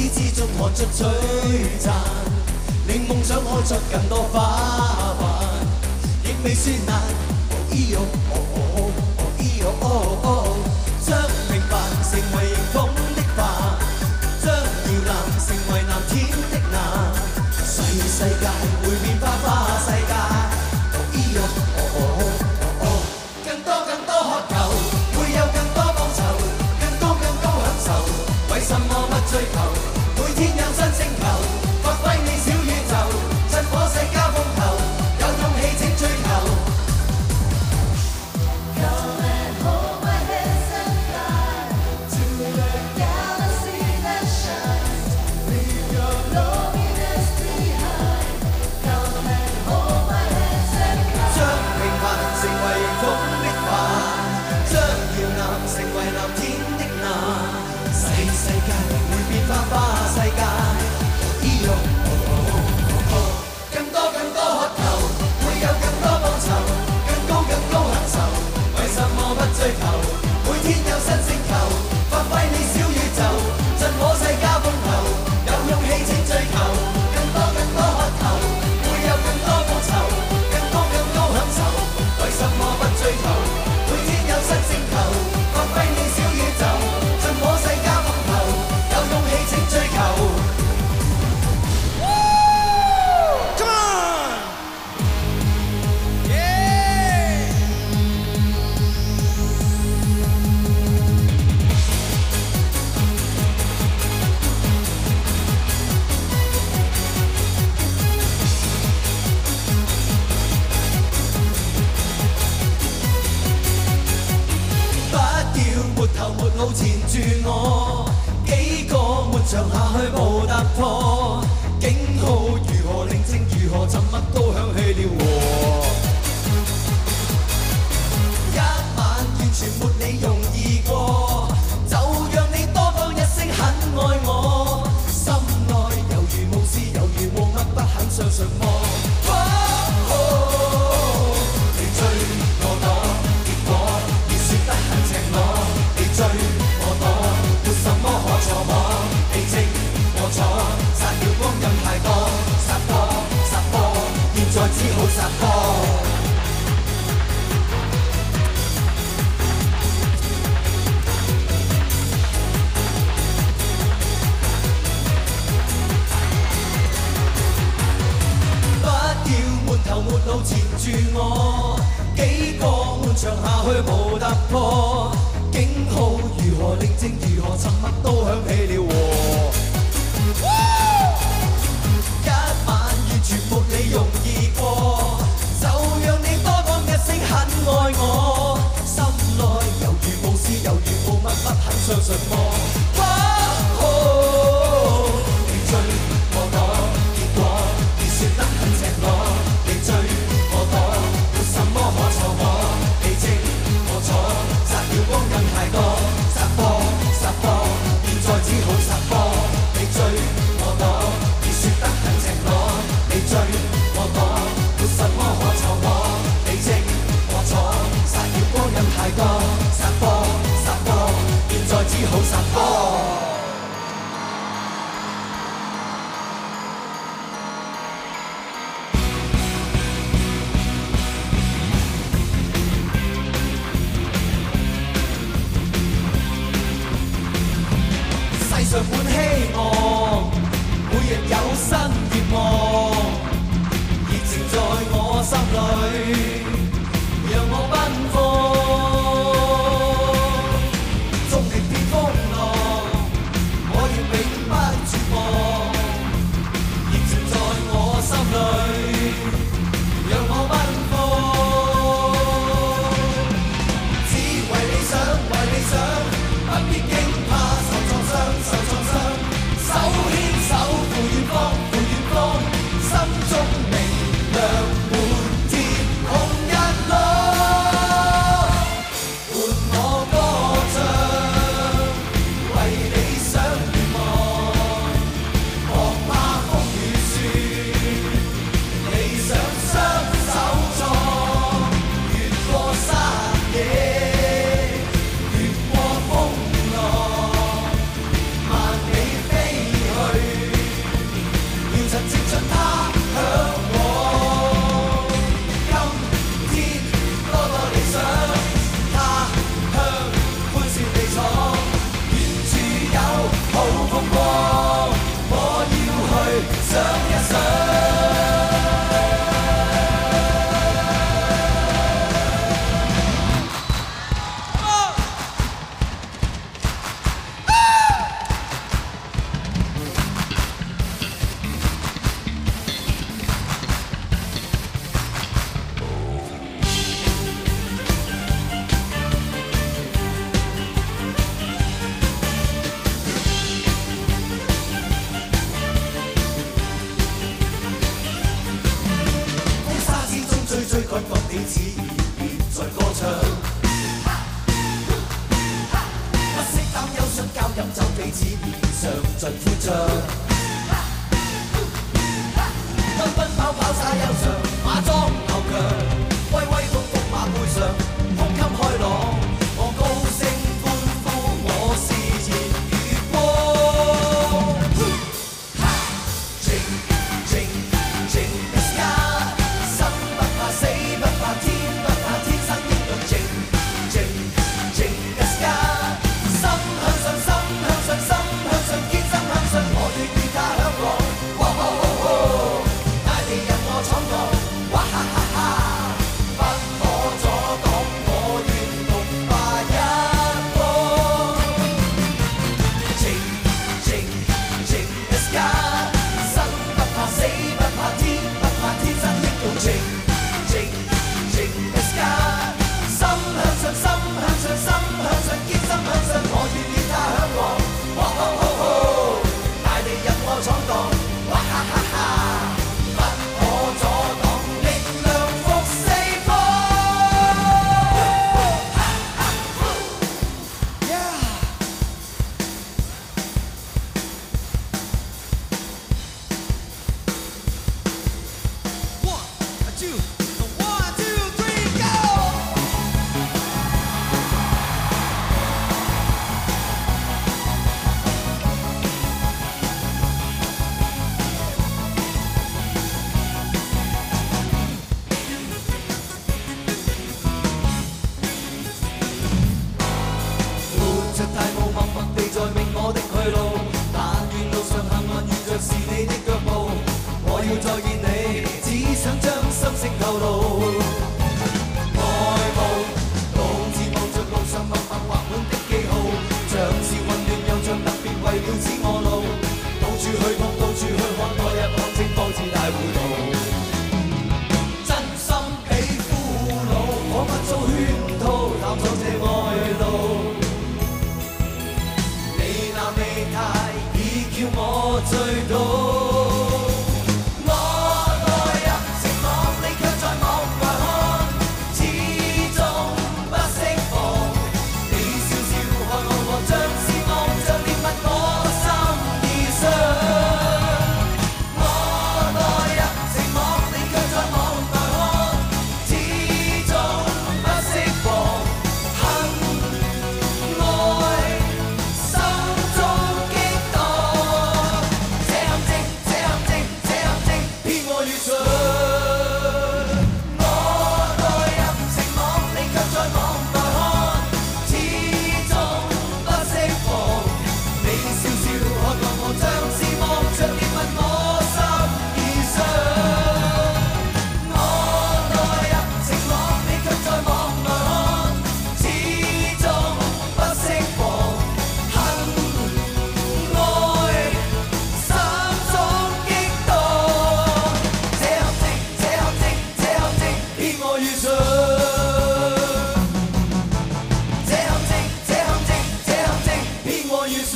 E: 始之中看出璀璨，令夢想開出更多花瓣，亦未算難。咿喲哦哦哦咿喲哦哦，將平凡成為迎風的帆，將搖籃成為藍天的藍，世界會變花花世界。咿喲哦哦哦，更多渴求，會有更多報酬，更高享受，為什麼不追求？每天有新星球，發揮你小宇宙，趁火勢交風頭，有勇氣請追求。
F: Come and hold my hands and fly to the galaxy that shines. Leave your loneliness behind. Come and hold my hands and fly.
E: 將平凡成為迎風的帆，將搖籃成為藍天的藍，世界會變花花世界。咿喲哦哦哦，更多渴求，會有更多報酬，更高享受，為什麼不追求？每天有新星球，發揮你小宇宙，盡可世交風頭，有勇氣請追求。更多渴求，會有更多報酬，更高享受，為什麼不追求？每天有新星球，發揮你小宇宙，盡可世交風頭，有勇氣請追求。Come on! Yeah! 不要沒頭沒腦纏住我，幾個悶場下去無突破，警號如何寧靜如何沉默都響起了和。一晚完全沒你容易過，就讓你多講一聲很愛我，心內猶如無事猶如無物不肯相信麼？你追我躲，結果已說得很赤裸。你追我躲，沒什麼可錯摸。你清我楚，殺了光陰太多，殺波，現在只好殺波。不要沒頭沒腦纏住我，幾個悶場下去無突破，警號如何寧靜如何沉默都響起了和。一晚完全沒你容易過，就讓你多講一聲很愛我，心內猶如無事猶如無物不肯相信麼？你追我躲，結果已說得很赤裸。你追我躲，沒什麼可錯摸。你清我楚，殺了光陰太多，殺波，現在只好殺波。你追我躲，已說得很赤裸。你追我躲，沒什麼可錯摸。你清我楚，殺了光陰太多，殺波，現在只好殺波。世上滿希望，每日有新願望，熱情在我心裏，讓我奔放。縱歷遍風浪，我亦永不絕望。熱情在我心裏，讓我奔放。只為理想，不必驚怕受創傷。手牽手赴遠方，心中明亮滿天紅日落。 盡歡暢。奔奔跑跑沙丘上，馬裝牛強，威威風風馬背上，胸襟開朗。我高聲歡呼，我是熱月光。靜靜靜的 sky， 生不怕死不怕天不怕，天生英勇。靜靜靜的 sky， 心向上心向上心向上，堅心向上，我願與他向往。哇哇哇哇！大地任我闖蕩，哇哈哈哈！不可阻擋，我願獨霸一方。靜靜靜的 sky， 生不怕死不怕天不怕，天生英勇。靜靜靜的 sky， 心向上心向上心向上，堅心向上，我願與他向往。哇哈哈哈！大地任我闖蕩，哇哈哈哈！不可阻擋，力量復四方。伴着大霧，默默地在明我的去路，但願路上幸運遇着是你的腳步。我要再見你，只想將心聲透露。愛慕獨自望着路上默默畫滿的記號，像是混亂又像特別為了指我路。到處去碰，到處去看，代入行情方知大糊塗。真心比俘虜，彷彿遭圈套，探索這愛路。你那美態已叫我醉倒。我代入情網，你卻在網外看，始終不釋放。你笑笑看我，我像是望着獵物我心已傷。我代入情網，你卻在網外看，始終不釋放。恨愛心中激盪，這陷阱，這陷阱，這陷阱，騙我遇上。我代入情網，你卻在網外看，始終不釋放。你笑笑看我，我像是望着獵物我心已傷。我代入情網，你卻在網外看，始終不釋放。恨愛心中激盪，這陷阱，這陷阱，這陷阱，騙我遇上。這陷阱，這陷阱，這陷阱，騙我遇上。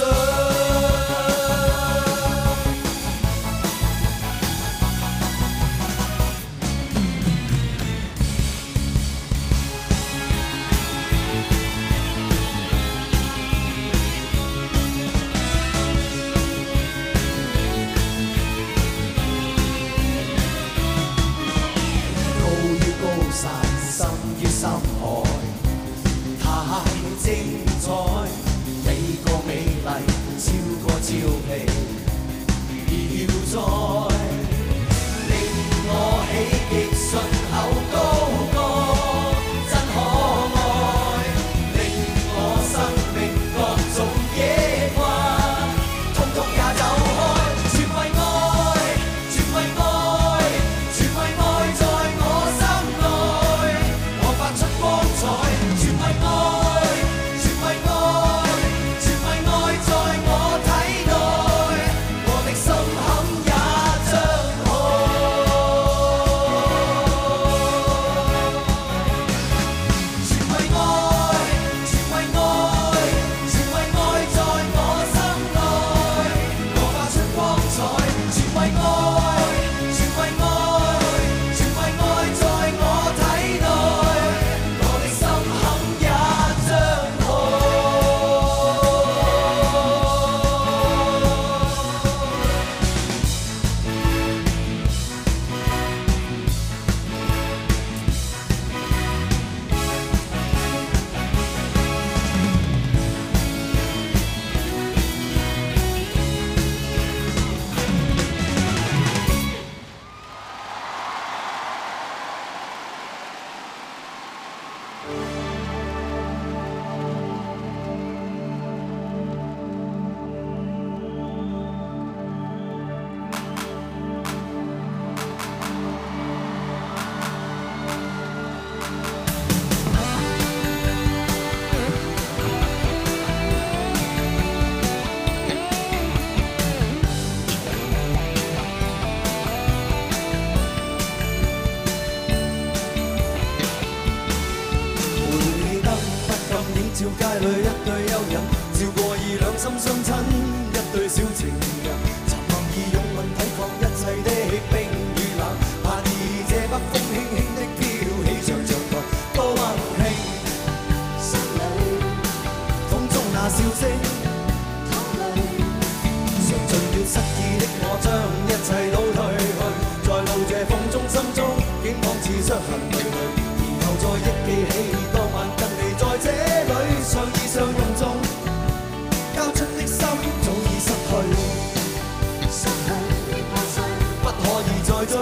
E: 高於高山，深於深海，太精彩。美過美麗，心失意的我將一切倒退去，在路這風中心中竟仿似傷痕累累，然後再憶記起當晚跟你在這裏相依相擁中，交出的心早已失去，不可以再追。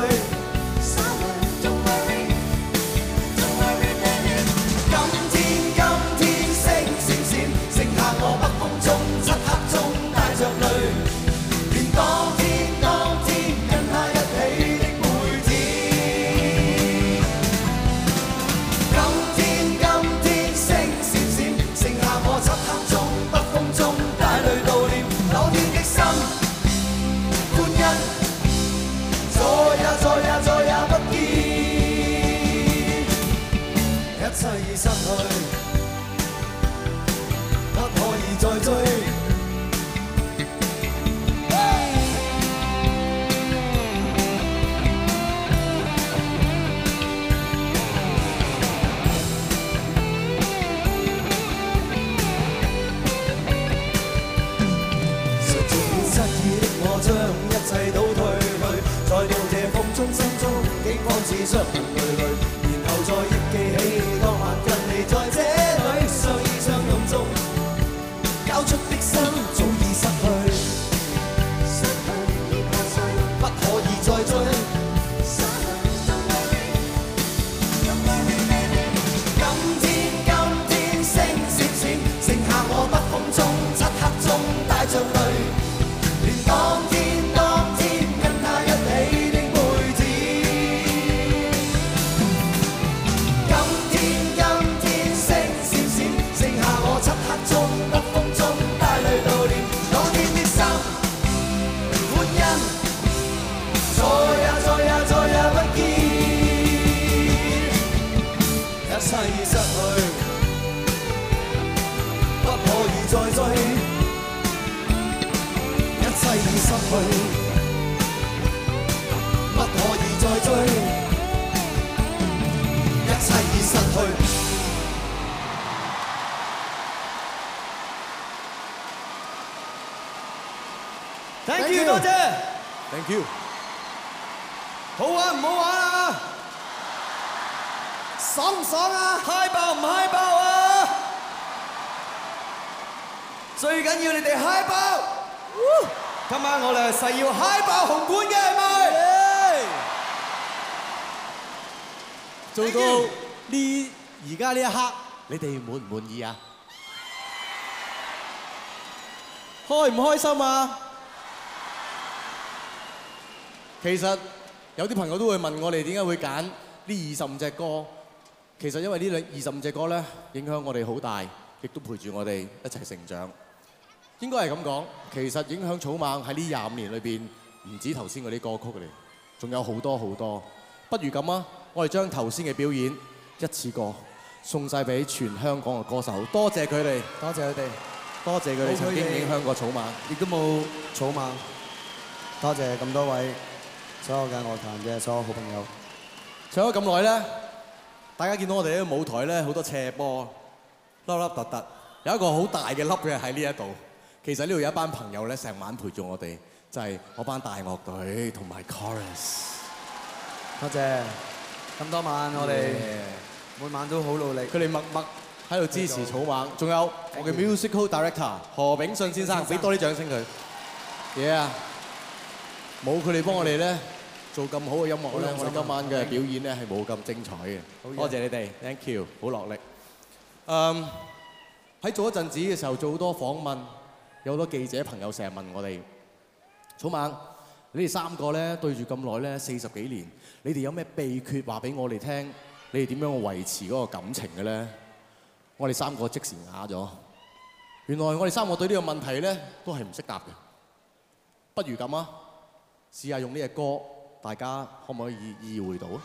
E: 一切已失去，不可以再追。誰知失意的我將一切倒退去，在到這風中心中，竟仿似傷痕累累，然後再憶記起。在這裏相依相擁中，交出的心早已失去，不可以再追。今天星閃閃，剩下我北風中漆黑中帶着淚，連當天跟他一起的妹子。一切已失去，不可以再追。一切已失去，不可以再追。一切已失去。Thank you， 多謝。
D: Thank you。
E: 好玩唔好玩啊？
C: 爽唔爽啊？
E: 嗨爆唔嗨爆啊？最緊要你哋嗨爆！今晚我哋誓要嗨爆紅館嘅係咪？
D: 做到呢而家呢一刻，你哋滿唔滿意啊？開唔開心啊？其實有啲朋友都會問我哋點解會揀呢25隻歌。其實因為呢25隻歌咧，影響我哋好大，亦都陪住我哋一齊成長。應該係咁講，其實影響草蜢喺呢25年裏邊，唔止頭先嗰啲歌曲嚟，仲有好多好多。不如咁啊，我哋將頭先嘅表演一次過送晒俾全香港嘅歌手，多謝佢哋，
C: 多謝佢哋，
D: 多謝佢哋曾經影響過草蜢，
C: 亦都冇草蜢。多謝咁多位所有嘅樂壇嘅所有好朋友。
D: 唱咗咁耐咧，大家見到我哋呢個舞台咧，好多斜坡，凹凹凸凸，有一個好大嘅粒嘅喺呢一度。其實呢度有一班朋友咧，成晚陪住我哋，就係我班大樂隊同埋 chorus。
C: 多謝咁多晚，我哋每晚都好努力。
D: 佢哋默默喺度支持草蜢，仲有我嘅 musical director 何炳信先生，俾多啲掌聲佢。Yeah， 冇佢哋幫我哋咧做咁好嘅音樂咧，我哋今晚嘅表演咧係冇咁精彩嘅。多謝你哋 ，thank you， 好落力。喺做一陣子嘅時候做好多訪問，有好多記者朋友成日問我哋，草蜢，你哋三個咧對住咁耐咧40幾年，你哋有咩秘訣話俾我哋聽？你哋點樣維持嗰個感情嘅咧？我哋三個即時啞咗。原來我哋三個對呢個問題咧都係唔識答嘅。不如咁啊，試下用呢隻歌，大家可唔可以意會到啊？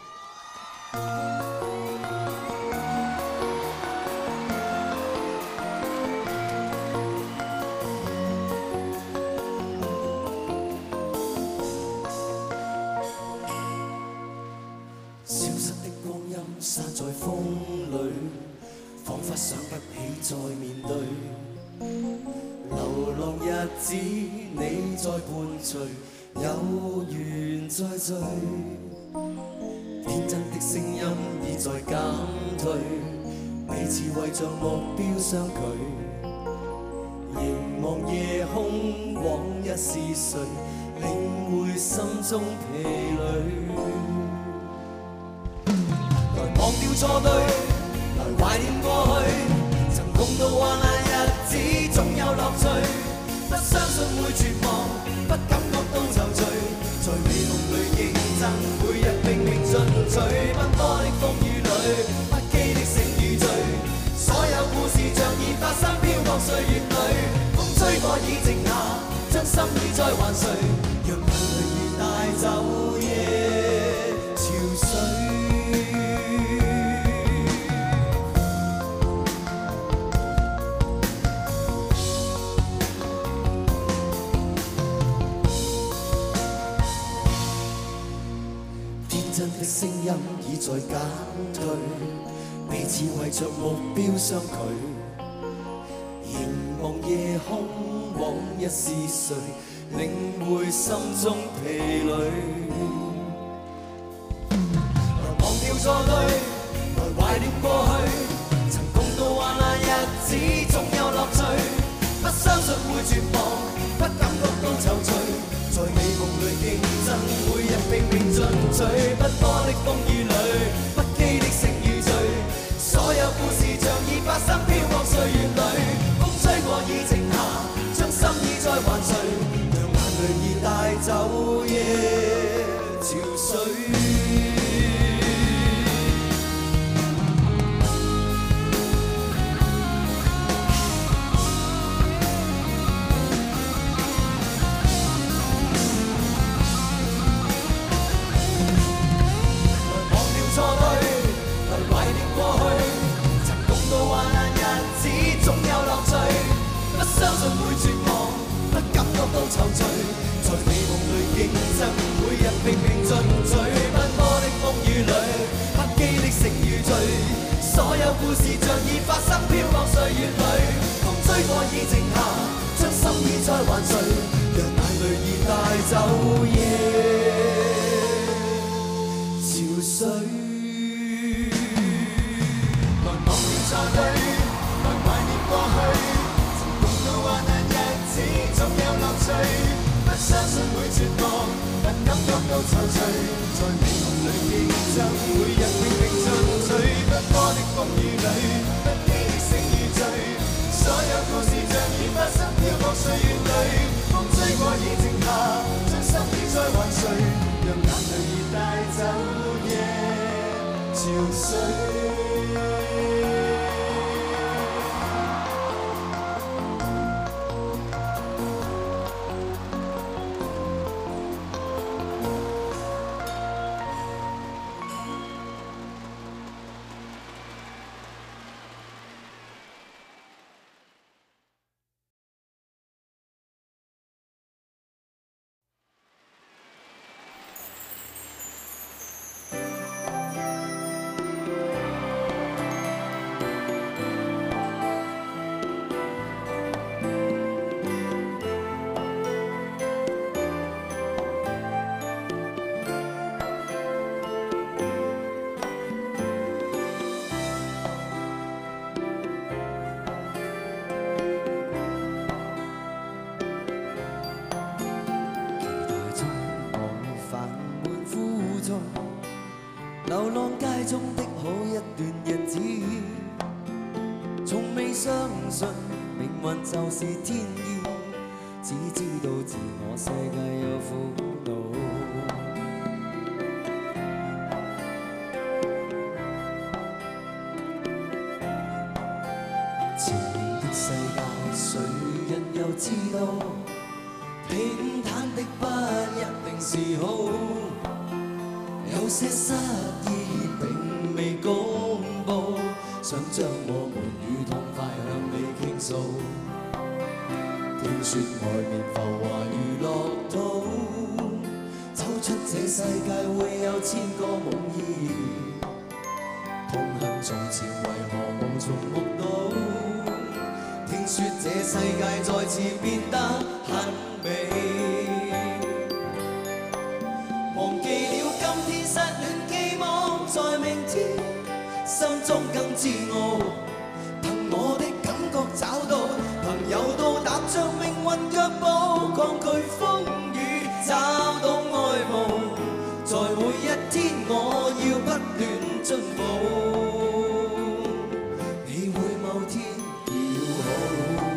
E: 消失的光陰散在風裏，彷彿想不起再面對。流浪日子你在伴隨，有緣再聚。天真的聲音已在減退，彼此為着目標相距。凝望夜空，往日是誰，領會心中疲累。來忘掉錯對，來懷念過去，曾共度患難日子，總有樂趣。不相信會絕望，不感覺到愁緒，在美夢裏競爭，每日拼命進取，奔波的風雨裏，不羈的勝與罪，所有故事像已發生，飄泊歲月裏，風吹過已靜下，將心意再還誰，讓眼淚已帶走夜潮水。真的聲音已在減退，彼此為着目標相距。凝望夜空，往日是誰，領會心中疲累。來忘掉錯對，來懷念過去，曾共度患難日子，總有樂趣。不相信會絕望，不感覺到愁緒。在美夢裏競爭，每日拼命進取，奔波的風雨裏，不羈的勝與罪，所有故事像已發生，飄泊歲月裏，風吹過已靜下，將心意再還誰，讓眼淚已帶走夜潮水。相信會絕望，不感覺到愁緒，在美夢裏競爭，每日拼命進取，奔波的風雨裏，不羈的勝與罪，所有故事像已發生，飄泊歲月裏，風吹過已靜下，將心意再還誰，讓眼淚已帶走夜潮水。來忘掉錯對，來懷念過去。患難日子總有樂趣，不相信會絕望，不感覺到愁緒，在美夢裏競爭，每日拼命進取，奔波的風雨裏，不羈的勝與罪，所有故事像已發生，飄泊歲月裏，風吹過已靜下，將心意再還誰，讓眼淚已帶走夜潮水。流浪街中的好一段日子，從未相信命運就是天意，只知道自我世界有苦惱。前面的世界，誰人又知道？平坦的不一定是好。有些失意並未公佈，想將我們與痛快向你傾訴。聽說外面浮華如樂土，走出這世界會有千個夢兒。痛恨從前為何無從目睹？聽說說這世界再次變得很美。忘記了今天失戀寄望在明天，心中更自傲。憑我的感覺找到朋友到踏着命運腳步，抗拒風雨，找到愛慕。在每一天我要不斷進步。你會某天要好。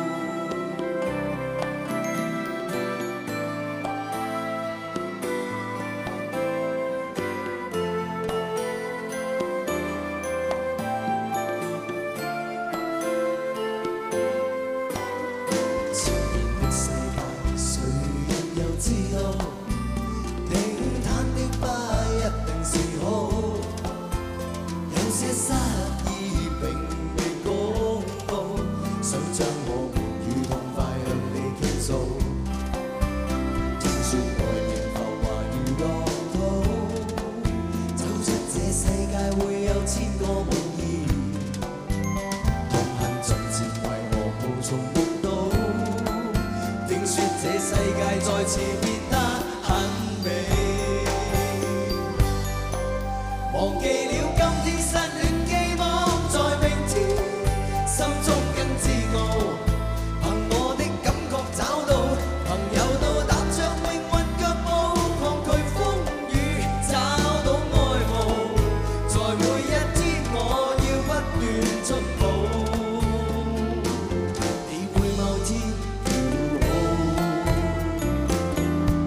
E: 前面的世界，誰人又知道？平坦的不一定是好，有些失意並未公佈，想將我們如同快向你傾訴。聽說外面浮華如樂土，走出這世界會有千個夢兒，痛恨盡前為何無從目睹？聽說這世界再次變得很美。忘記了今天失戀寄望在明天，心中更自傲。憑我的感覺找到朋友到踏着命運腳步，抗拒風雨，找到愛慕。在每一天我要不斷進步。你會某天要好。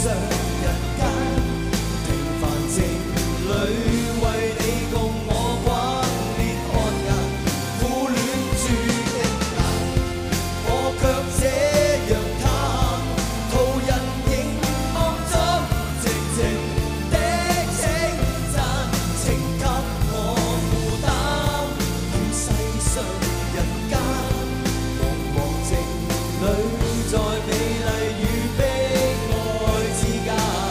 E: 上人間，平凡情侶為你共我轟烈看顏，苦戀注定難，我卻這樣貪，途人凝望中靜靜的稱讚，請給我負擔，與世上人間，茫茫情侶在美麗與悲哀之間，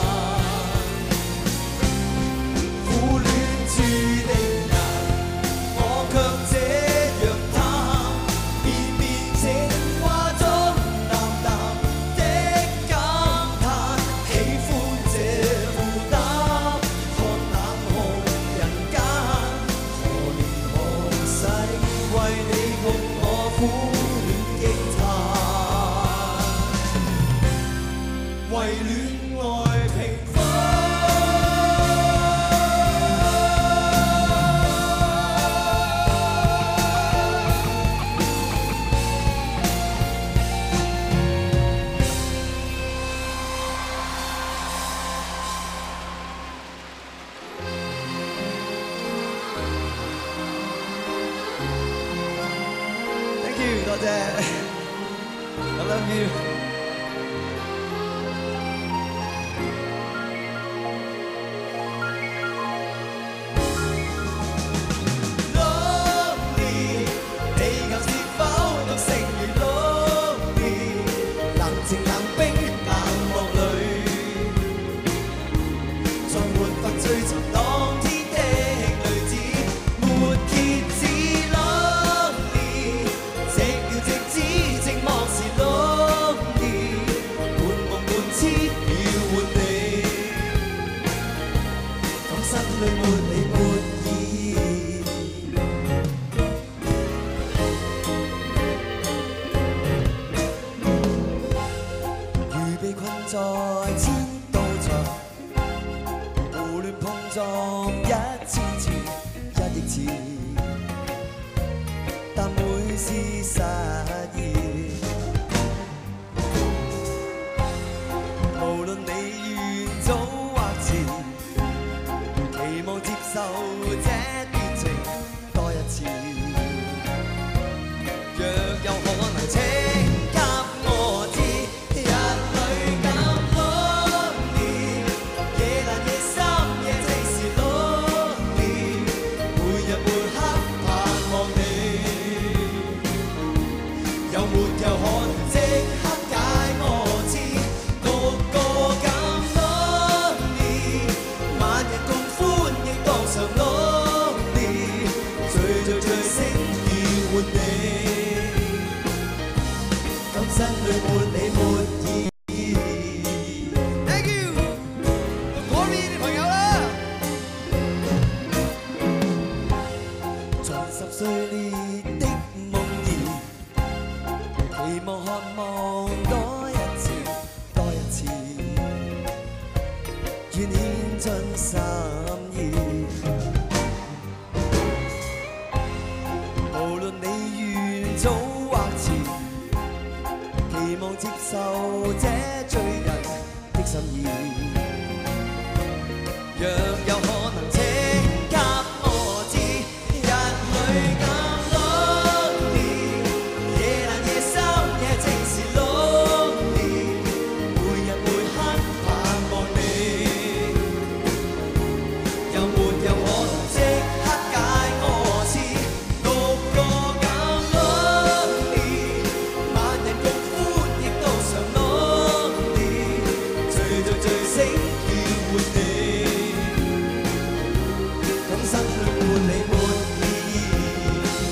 E: 苦戀注定難，我卻這樣貪，綿綿情話中淡淡的感嘆，喜歡這負擔，看冷酷人間，何年何世為你共我苦戀驚嘆。為戀愛平分。Thank you，多謝，I love you。Lonely，地球是否都成如 Lonely？冷靜冷冰冷漠裏，在沒法追尋當天的女子，沒歇止 Lonely， 寂寥寂止寂寞是 Lonely， 半夢半痴要換你，當心裏沒你沒意義。如被困在千道牆，胡亂碰撞一次次一億次，但每次實現。無論你願早或遲，期望接受這段情多一次。若有可能，請給我知，日裏咁 lonely， 夜闌夜深夜正是 lonely， 每日每刻盼望你，有沒有可能即刻解我知，個個咁 lonely， 萬人共歡亦當常 lonely， 最醒要換你。今生裏沒你沒意義。Thank you，到嗰邊啲朋友啦。在10歲烈的夢兒，期望渴望多一次多一次，願獻盡心意。無論你願早或遲，期望接受這醉人的心意。若有可能，請給我知，日裏咁 lonely， 夜闌夜深夜正是 lonely， 每日每刻盼望你，有沒有可能即刻解我知，個個咁 lonely， 萬人共歡亦都常 lonely， 最醒要換你，今生裏沒你沒意義。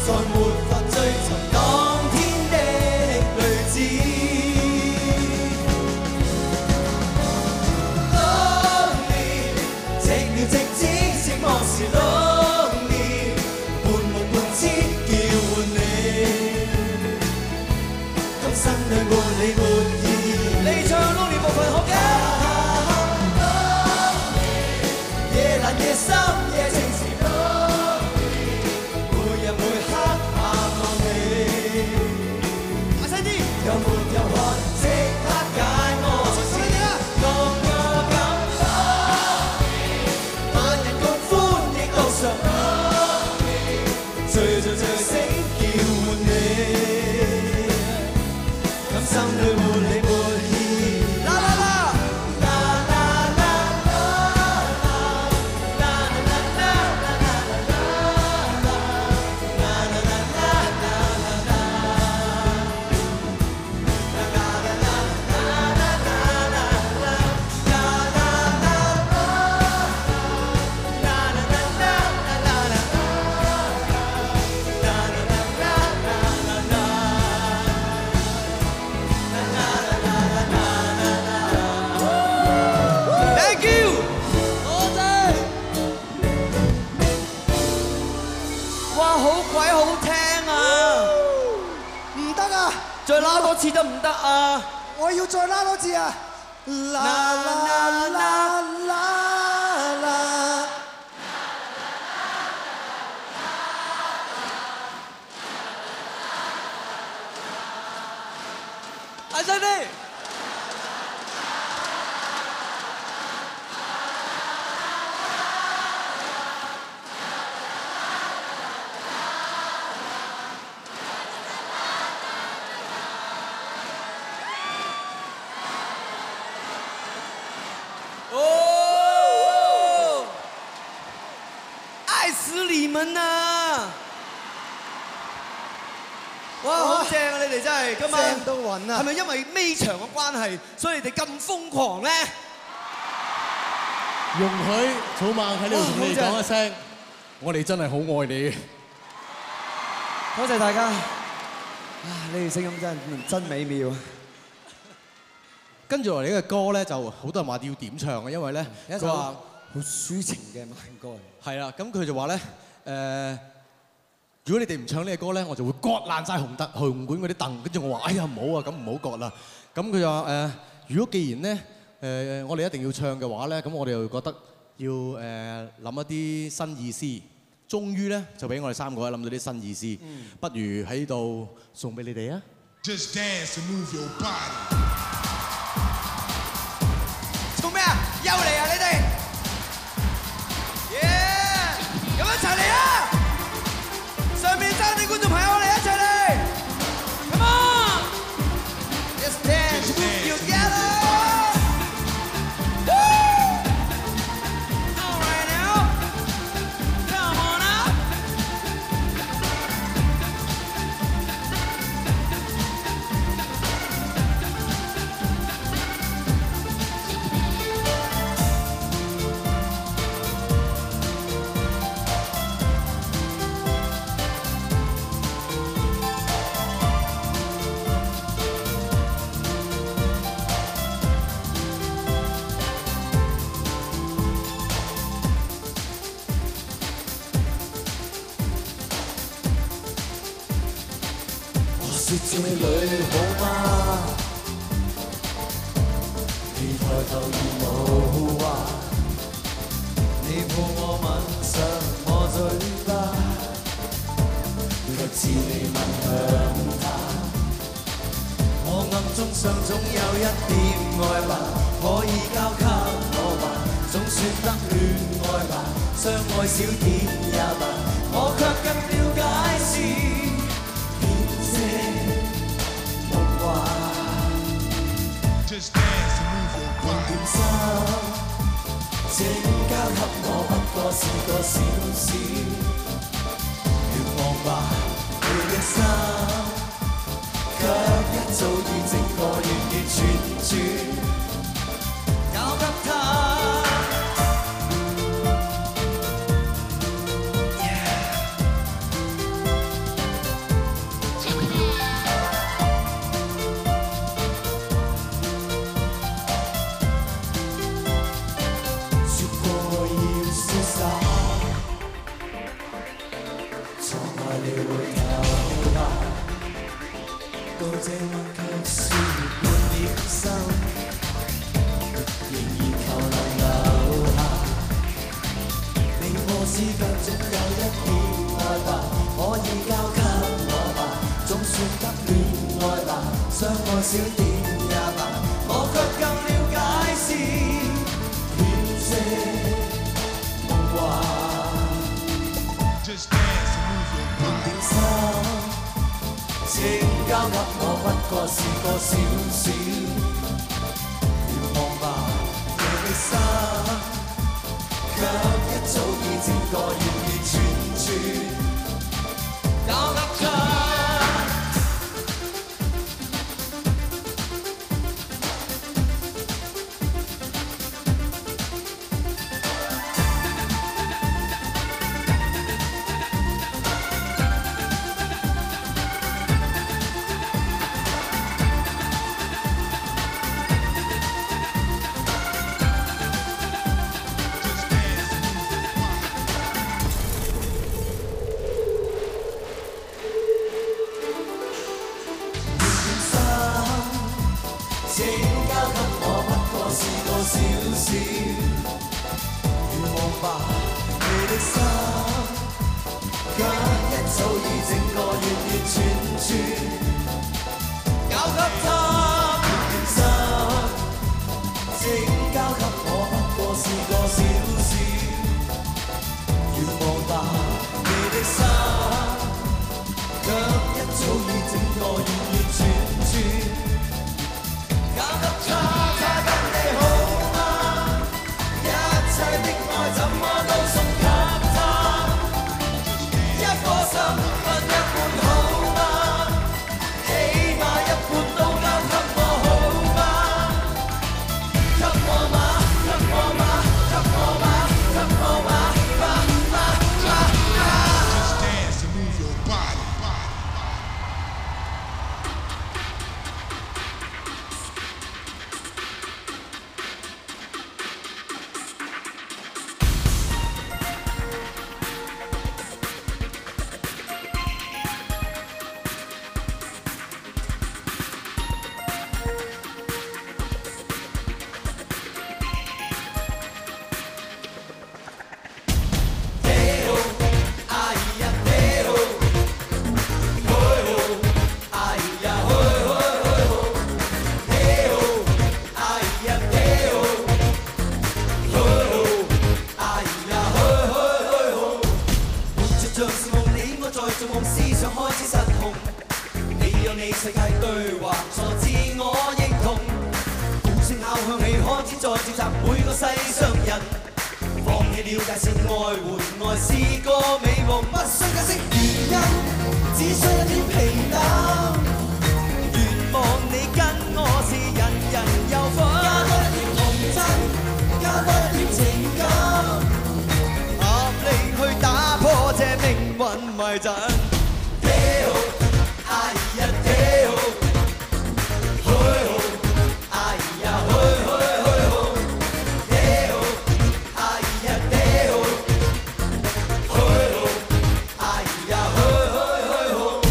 E: 再沒法追尋當天的類似。Lonely， 寂寥寂止，寂寞是 lonely， 半夢半痴叫喚你，今生裏沒你沒意義。你唱 lonely 部分好嘅。夜闌夜深夜靜時 lonely， 每日每刻盼望你。大聲啲！有沒有可能即刻解我心事？個個感 lonely， 萬人共歡亦都常 lonely， 醉醉醉醒叫喚你，今生裏沒你沒意義。啦啦啦！Thank you， 多謝。哇，好鬼好聽啊！
C: 唔得啊！
E: 再拉多次得唔得啊？
C: 我要再拉多次啊！啦啦啦啦啦！
E: 大聲啲！哦，愛死你們啊！哇，好正啊！你哋真係今晚
C: 正到暈啊！
E: 係咪因為尾場嘅關係，所以你哋咁瘋狂咧？
D: 容許草蜢喺呢度同你哋講一聲，我哋真係好愛你。
E: 多謝大家。啊，你哋聲音真美妙。
D: 跟住落嚟呢個歌咧，就好多人話要點唱嘅，因為咧佢話
E: 好抒情嘅慢歌。
D: 係啦，咁佢就話咧如果你哋唔唱呢個歌咧，我就會割爛晒紅館嗰啲凳。跟住我話：哎呀唔好啊，咁唔好割啦。咁佢就話如果既然咧我哋一定要唱嘅話咧，咁我哋又覺得要諗一啲新意思。終於咧就俾我哋三個諗到啲新意思，不如喺度送俾你哋啊！
G: Just dance and move your body.
E: 做咩啊？又嚟啊你哋！耶！咁一齊嚟啊！上面爭啲觀眾朋友，我哋一齊嚟 ！Come on！ Let's dance, move together! Woo! All right now, come on up!
A: 說這裏好嗎？你抬頭而無話，你抱我吻上我嘴巴，卻似你吻向他。我暗中想總有一點愛吧，可以交給我吧，總算得戀愛吧，相愛少點也罷，我卻更了解是。
G: Just dance and move your
A: 換
G: body.
A: 件衫，請交給我，不過是個小事。願望吧，你的心，卻一早已整個完完全全交給他。
E: 回頭吧，到這晚卻是滿了心，仍然求能留下。你我之間總有一點愛吧，可以交給我吧，總算得戀愛吧，相愛少點也罷，我卻更了解是戀色夢幻。
G: Just dance and move your
E: 半
G: body.
E: 點心，請交給我，不過是個小小願望吧。你的心，卻一早已整個完完全全交給他。請交給我，不過是個小小願望吧。你的心，卻一早已整個完完全全交給他。決心，請交給我，不過是個小小願望吧。你的心，卻一早已整個完完全全。交給他，他跟你好嗎？一切的愛怎麼都送給他，一顆心分一半好嗎？起碼一半都交給我好嗎？給我嗎？給我嗎？給我嗎？給我嗎？
G: Just dance and move your body.
E: 像是夢你我在做夢，思想開始失控。你有你世界對話，錯自我認同。鼓聲敲響起，開始在召集每個世上人。放棄了界線，愛換愛是個美夢，不需解釋原因，只需一點平淡。願望你跟我是人人有份，加多一點童真，加多一點情感。合力去打破這命運迷陣。屌，哎呀屌，去好，哎呀去去去好。屌，哎呀屌，去好，哎呀去去去好。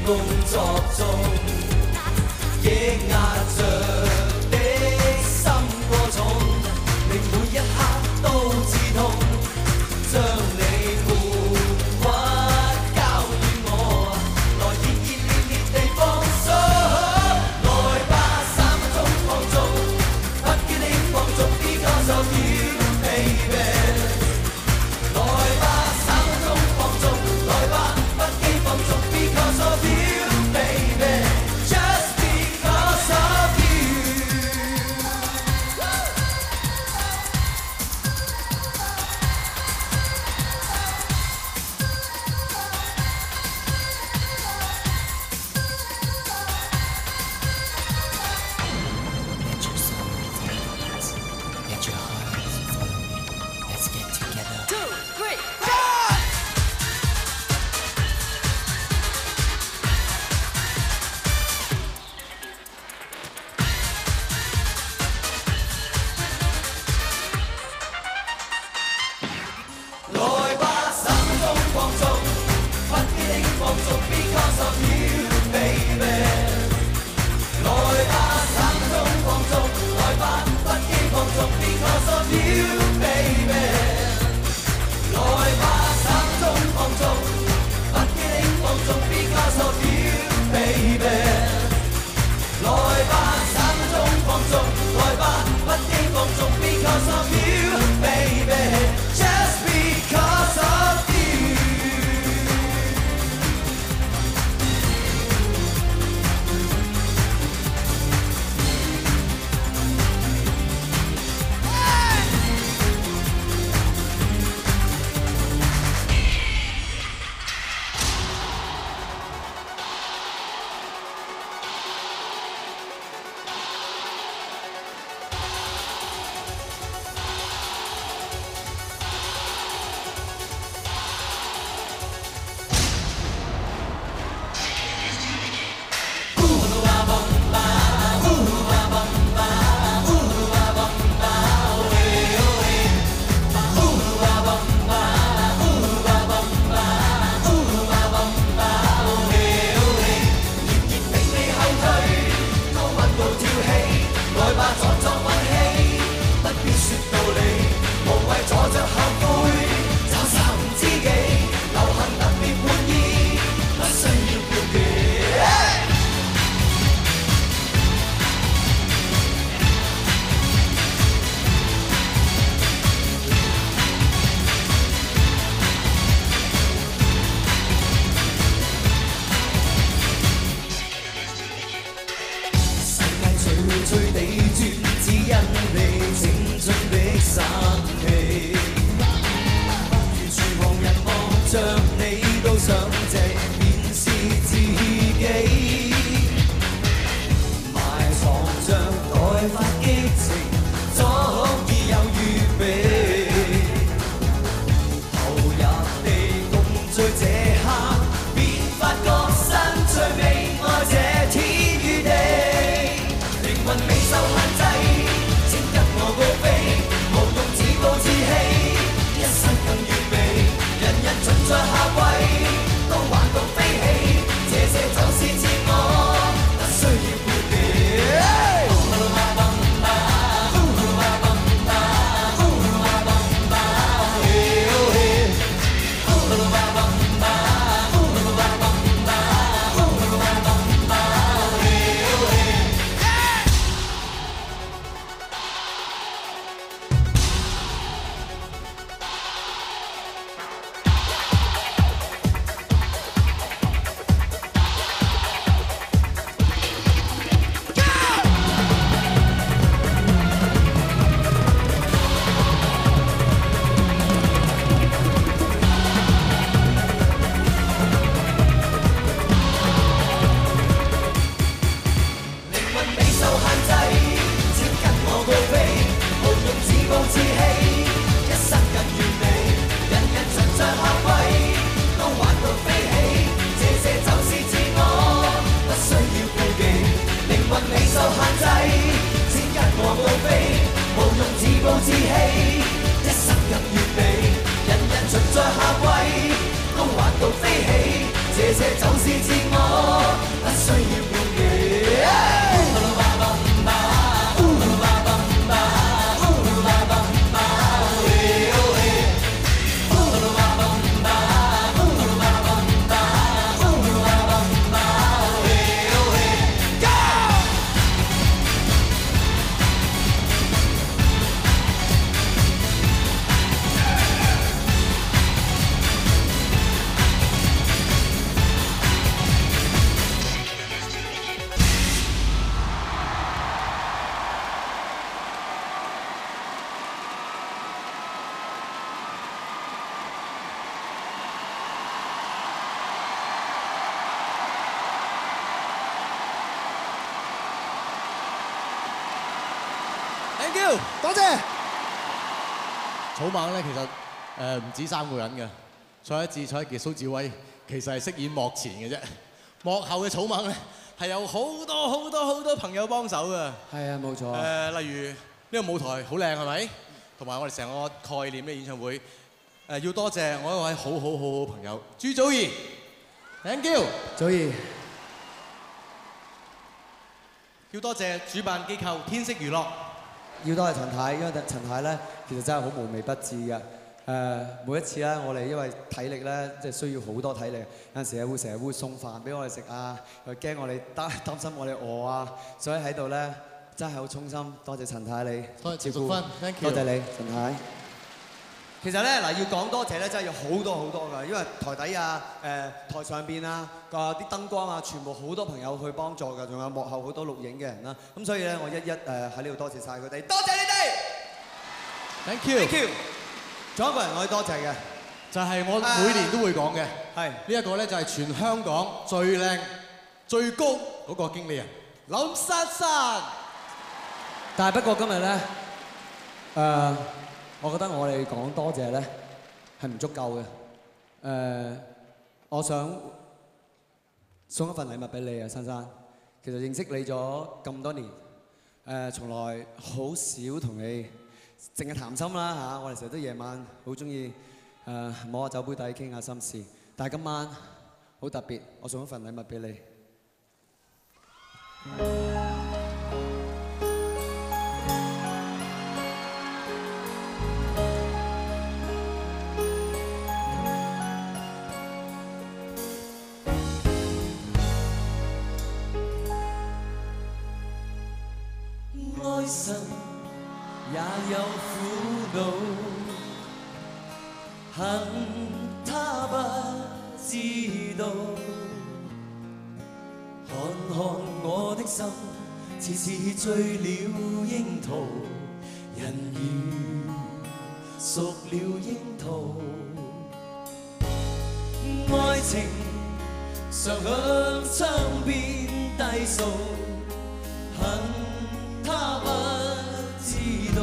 E: 工作中，抑壓着的心過重，令每一刻都刺痛，將你活屈交予我，來熱熱烈烈地放鬆，來吧3分鐘放縱，不羈的放縱 because of you baby， 來吧3分鐘放縱，來吧不羈放縱 because of you baby， just because of you。
H: Let your soul follow the beat. Let your heart follow me. Let's get together.
E: 來吧3分鐘放縱，不羈的放縱 because of you baby， 來吧3分鐘放縱，來吧不羈放縱 because of you baby， 來吧3分鐘放縱，不羈的放縱 because of you baby， 來吧3分鐘放縱，來吧不羈放縱 because of you baby。Just because of you。 追地轉，只因你青春的生氣。如全行人望着你，都想這便是自己。埋藏着待發激情，早已有預備。投入地共聚這刻，便發覺新趣味，愛這天與地。靈魂未受限制，請跟我高飛，無用自暴自棄，一生更完美，人人盡在夏季，都還獨飛起，這就是自我，不需要顧忌。志氣，一生更完美，人人盡在夏季，都還獨飛起，這就是自我。 需要勇氣。
D: Thank you，
C: 多謝。
D: 草蜢咧其實唔止3個人嘅，蔡一智、蔡一傑、蘇志威其實係飾演幕前嘅啫，幕後嘅草蜢咧係有好多朋友幫手嘅。
E: 係啊，冇錯。
D: 例如呢個舞台好靚係咪？同埋我哋成個概念嘅演唱會要多謝我一位好朋友朱祖兒 ，Thank you，
E: 祖兒。
D: 要多謝主辦機構天色娛樂。
E: 要多謝陳太，因為陳太咧其實真係好無微不至嘅。每一次咧，我哋因為體力咧，即係需要好多體力，有陣時會成日會送飯俾我哋食啊，又驚我哋擔心我哋餓啊，所以喺度咧真係好衷心多謝陳太你
D: 多謝
E: 照顧
D: 淑芬 ，thank you，
E: 多謝你陳太。其實咧嗱，要講多謝咧，真係有好多㗎，因為台底啊、台上邊啊、啲燈光啊，全部好多朋友去幫助㗎，仲有幕後好多錄影嘅人啦。咁所以咧，我一喺呢度多謝晒佢哋，多謝你哋
D: ，thank you，thank you。
E: 仲有一個人我要多謝嘅，
D: 就係我每年都會講嘅，
E: 係
D: 呢一個咧就係全香港最靚、最高嗰個經理人林珊珊。
E: 但係不過今日咧，我覺得我哋講多謝咧係唔足夠嘅。我想送一份禮物俾你啊，珊珊。其實認識你咗咁多年，從來好少同你淨係談心啦嚇。我哋成日都夜晚好中意摸下酒杯底傾下心事。但係今晚好特別，我送一份禮物俾你。
A: 愛神也有苦惱，恨他不知道。看看我的心，似是醉了櫻桃，人如熟了櫻桃。愛情常向窗邊低訴，恨他不知道，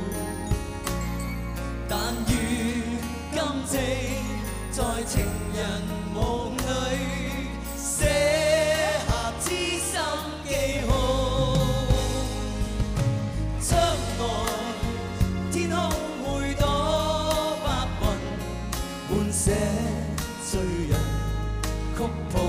A: 但願今夕在情人夢裏寫下知心記號。將來天空會多白雲，滿寫醉人曲譜。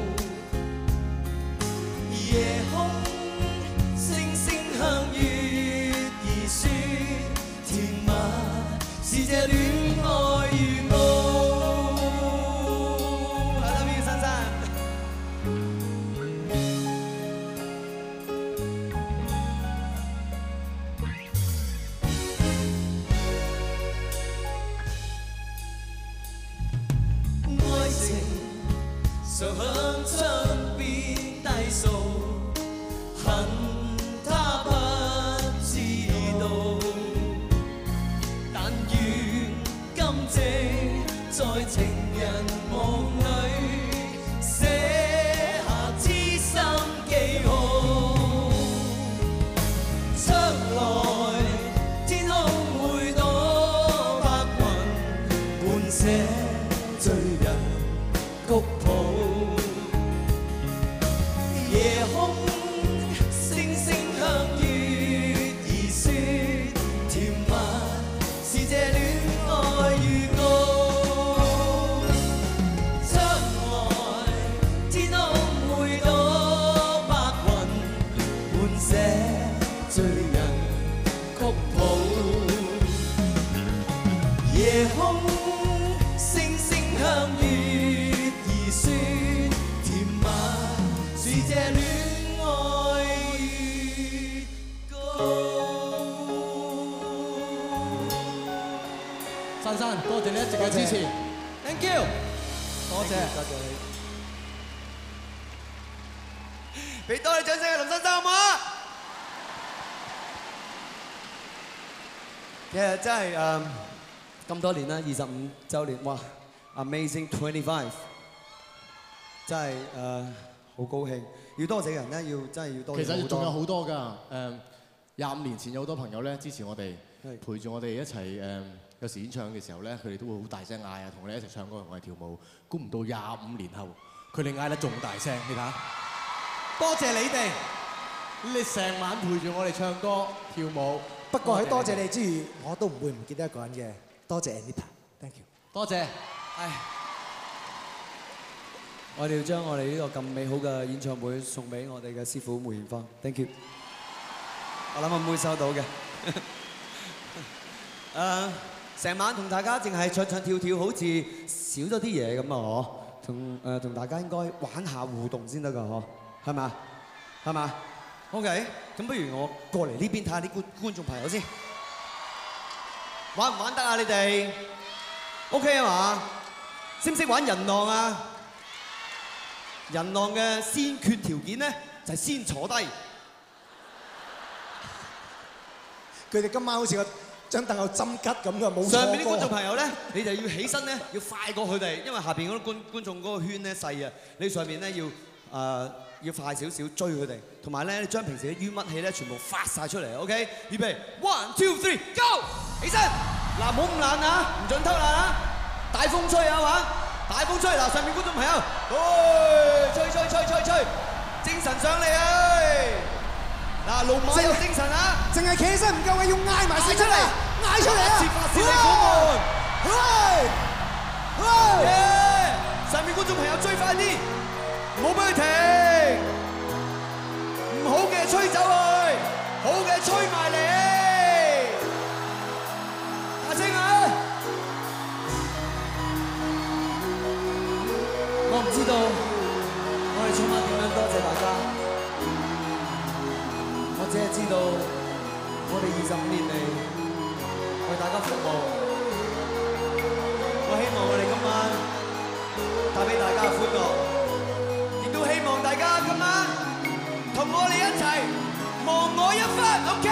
A: 夜空星星向月兒説，甜蜜是這戀愛預告。I love you，珊珊。愛情常向窗邊低訴，恨他不知道，但願今夕在情人夢裏寫下知心記號。將來天空會多白雲，滿寫醉人曲譜。夜空星星向月兒説，甜蜜是這戀愛預告。將來天空會多
D: 謝你一直嘅支持，Thank you，多謝，
C: 多謝你。
E: 俾多啲掌聲啊，林生生好唔好啊？其實真係咁多年啦，25週年，哇 ，Amazing 25，真係好高興。要多謝嘅人咧，真係要多謝好多。
D: 其實仲有好多㗎，25年前有好多朋友咧支持我哋，陪住我哋一齊有時演唱嘅時候咧，佢哋都會好大聲嗌啊，同我哋一齊唱歌，同我哋跳舞。估唔到25年後，佢哋嗌得仲大聲，你睇下。多謝你哋，你成晚陪住我哋唱歌跳舞。
C: 不過喺多謝你之餘，我都唔會唔記得一個人嘅。多謝 Anita，thank you。
D: 多謝。
E: 唉，我哋要將我哋呢個咁美好嘅演唱會送俾我哋嘅師傅梅艷芳 ，thank you。我諗我唔會收到嘅。成晚同大家淨係唱唱跳跳，好似少咗啲嘢咁啊！嗬，同大家應該玩下互動先得㗎，嗬，係嘛？係嘛 ？OK， 咁不如我過嚟呢邊睇下啲觀眾朋友先，玩唔玩得啊？你哋 OK 啊嘛？識唔識玩人浪啊？人浪嘅先決條件咧，就係先坐低。
C: 佢哋今晚好似個張凳有針吉咁嘅，冇。
E: 上面啲觀眾朋友咧，你就要起身咧，要快過佢哋，因為下邊嗰啲觀眾嗰個圈咧細啊，你上面咧要快少少追佢哋，同埋咧你將平時啲冤屈氣咧全部發晒出嚟 ，OK？ 預備 ，1 2 3 go！ 起身，嗱唔好咁懶啊，唔準偷懶啊！大風吹啊嘛，大風吹，嗱上面觀眾朋友，吹，精神上嚟啊！嗱，龍馬有精神啊！
C: 淨係企起身唔夠嘅，要嗌埋先出嚟，嗌出嚟啊！
E: 發泄你苦悶，上面觀眾朋友追快啲，唔好俾佢停，唔好嘅吹走佢，好嘅吹埋嚟，大聲啊！我唔知道我哋唱晚點樣多謝大家。我只係知道，我哋25年嚟為大家服務。我希望我哋今晚帶俾大家歡樂，亦都希望大家今晚同我哋一齊忘我一分 ，OK？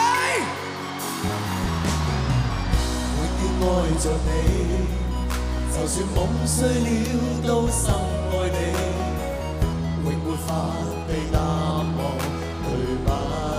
A: 永遠愛着你，就算夢碎了都深愛你，永沒法被淡忘，對吧？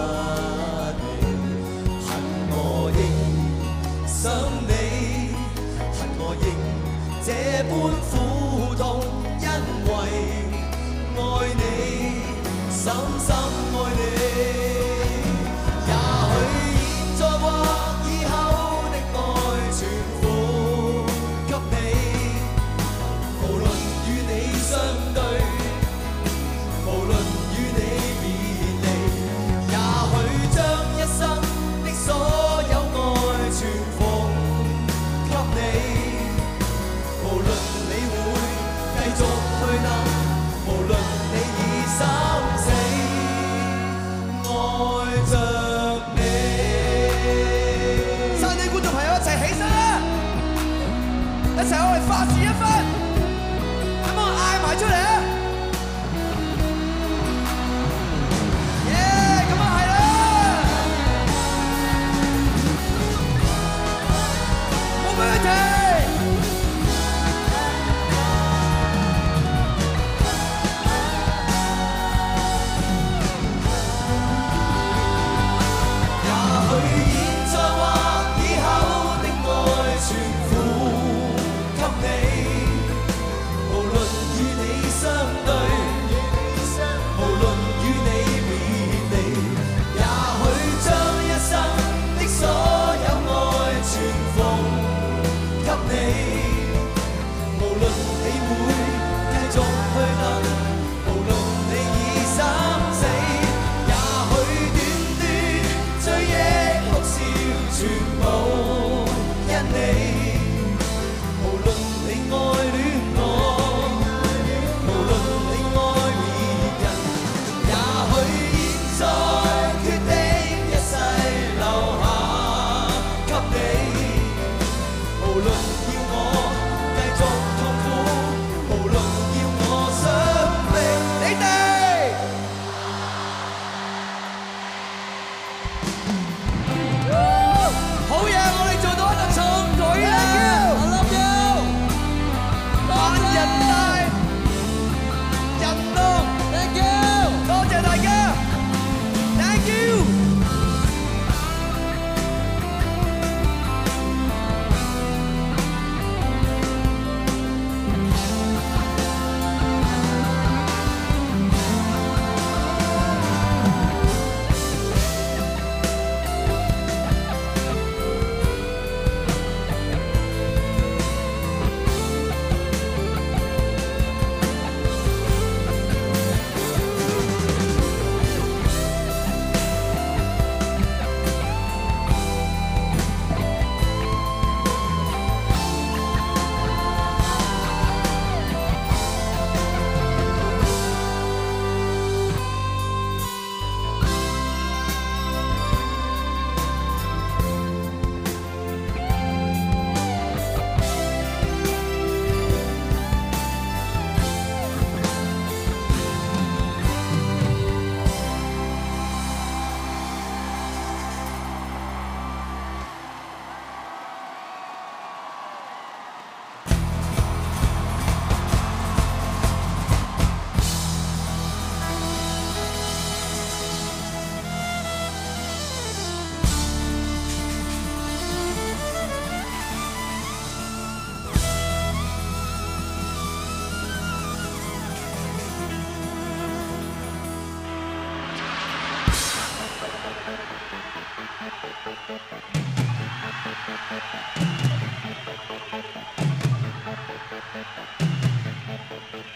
A: 想你，恨我仍這般苦痛，因為愛你，深深愛你。也許現在或以後的愛全付給你，無論與你相對，無論與你別離，也許將一生的所有愛全付。無論你會繼續去等，無論你已生死，愛着你。山頂觀眾朋友一齊起身啦！一齊我哋發泄一分，咁我嗌埋出嚟啊！咁啊係啦！冇俾佢停！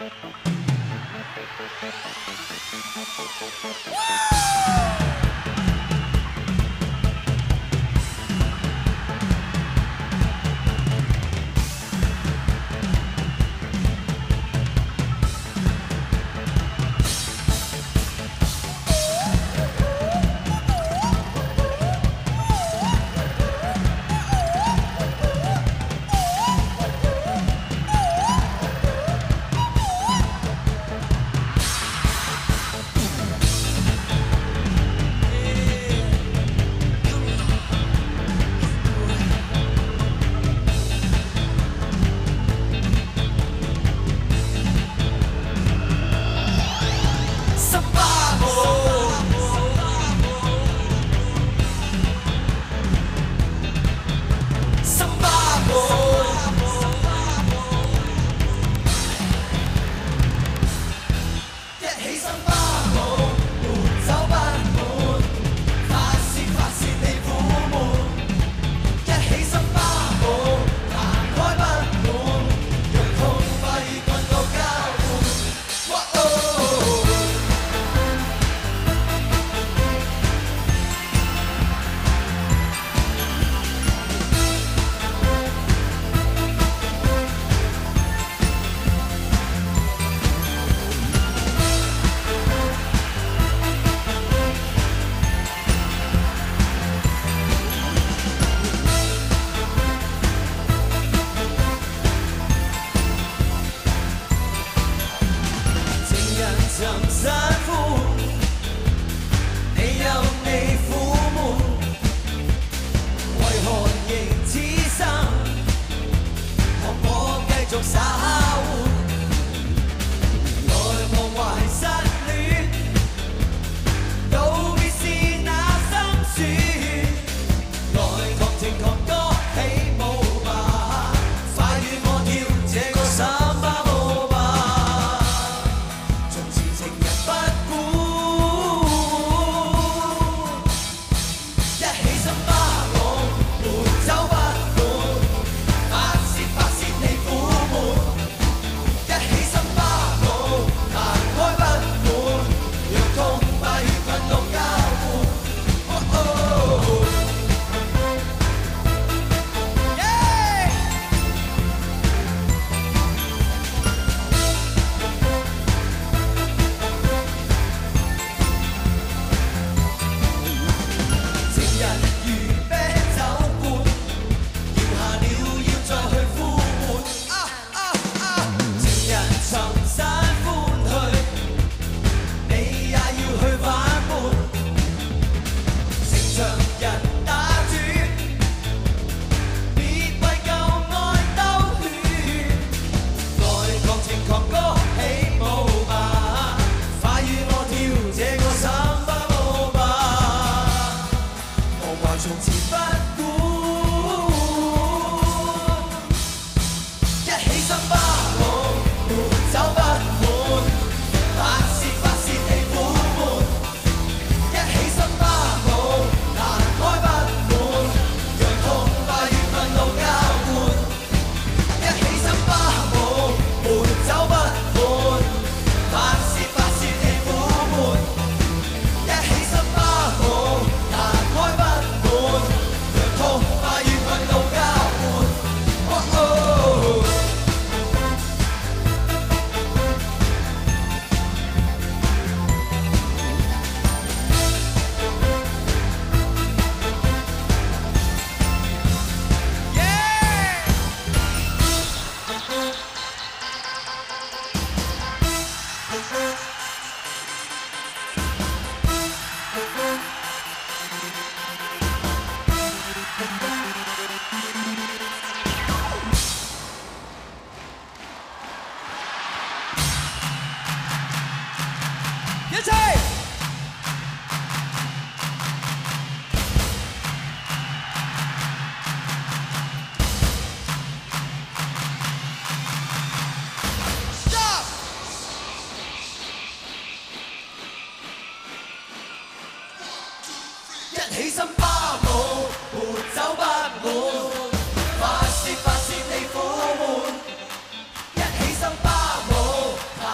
A: 起身花舞，沒走不滿，發泄發泄你苦悶。一起身花舞，彈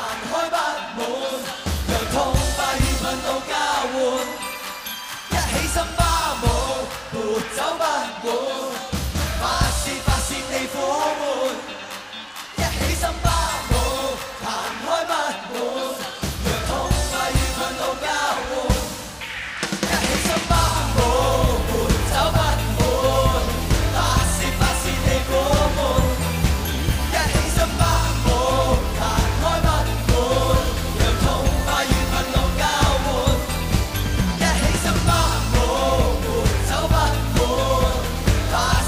A: 走不滿，發泄你苦悶，一起心不滿，彈開不滿，讓痛快與憤怒交換，一起心不滿，走不滿，發泄你苦悶，一起心不滿，彈開不滿，讓痛快與憤怒交換，一起心不滿，走不滿。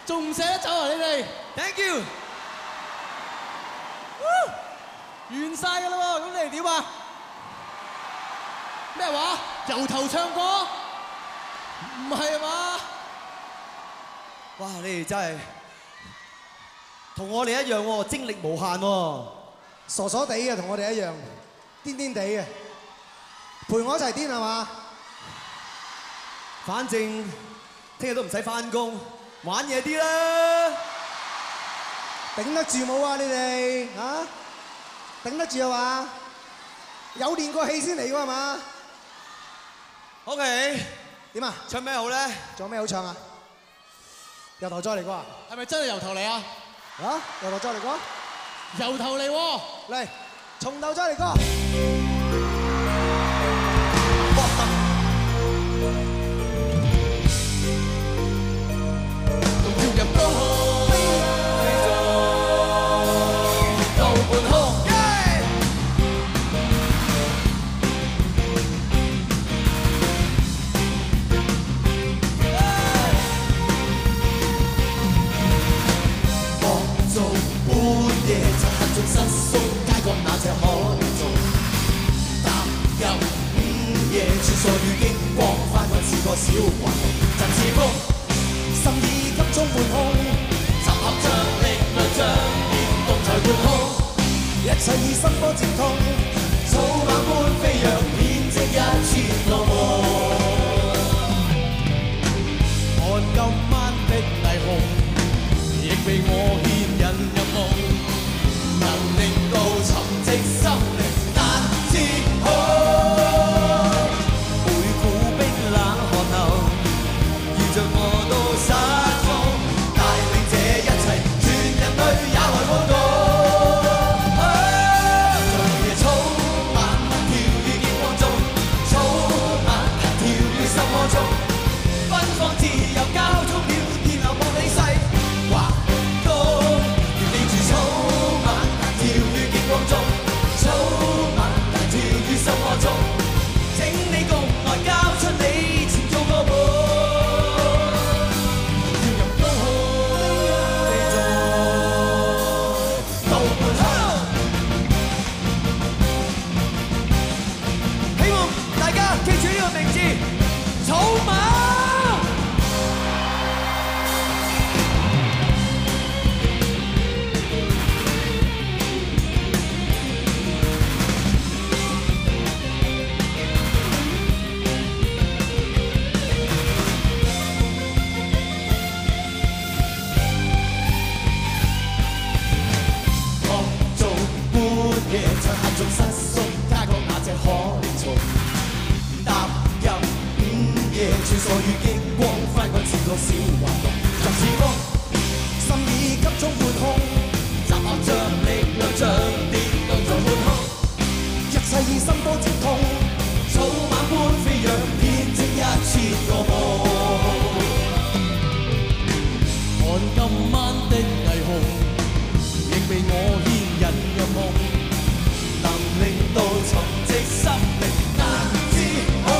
D: 仲唔捨得走啊？你哋
E: Thank you。
D: 完晒㗎啦喎，咁你哋點啊？咩話？由頭唱歌？唔係啊嘛？
E: 哇！你哋真係同我哋一樣喎，精力無限喎，
C: 傻傻地嘅，同我哋一樣，癲癲地嘅，陪我一齊癲係嘛？
E: 反正聽日都唔使翻工，玩嘢啲啦。
C: 頂得住冇啊？你哋啊？頂得住啊嘛？有練過戲先嚟㗎係嘛
E: ？OK，
C: 點啊？
E: 唱咩好咧？
C: 仲有咩好唱啊？由頭再嚟過啊？
D: 係咪真係由頭嚟啊？
C: 啊？由頭再嚟過？
D: 由頭嚟喎！
C: 嚟，從頭再嚟過。
E: 跳入高空，飛咗到半空。
A: 失縮街角那隻可做，踏入午夜，穿梭於激光，翻滾似個小滑龍，振翅風，心意急衝半空，集合着力量將電動裁判空，一切以心波接通，草蜢般飛揚，編織一串噩夢。
D: 看今晚的霓虹，亦被我牽引入夢。能令到沉寂心靈難自控，
E: 每股冰冷寒流，遇着我都失蹤，
A: 帶領這一切，全人類也來報道。在夜草蜢跳於極光中，草蜢跳於心魔中，奔放自由交通了，天流無理世劃高，要記住草蜢。跳於極光中，草蜢跳於心魔中，請你共來交出你前做個夢，跳入高空，飛咗到半空。
E: 希望大家記住呢個名字，草蜢。
A: 夜漆黑中失縮，街角那隻可做，踏入午夜，穿梭於激光，翻滾似個小滑龍，振翅風，心意急衝半空，集合着力量將電動裁判空，一切以心波接通，草蜢般飛揚，編織一串噩夢。
D: 看今晚的霓虹，亦被我牽引入夢。
A: 能令到沉寂心靈難自控，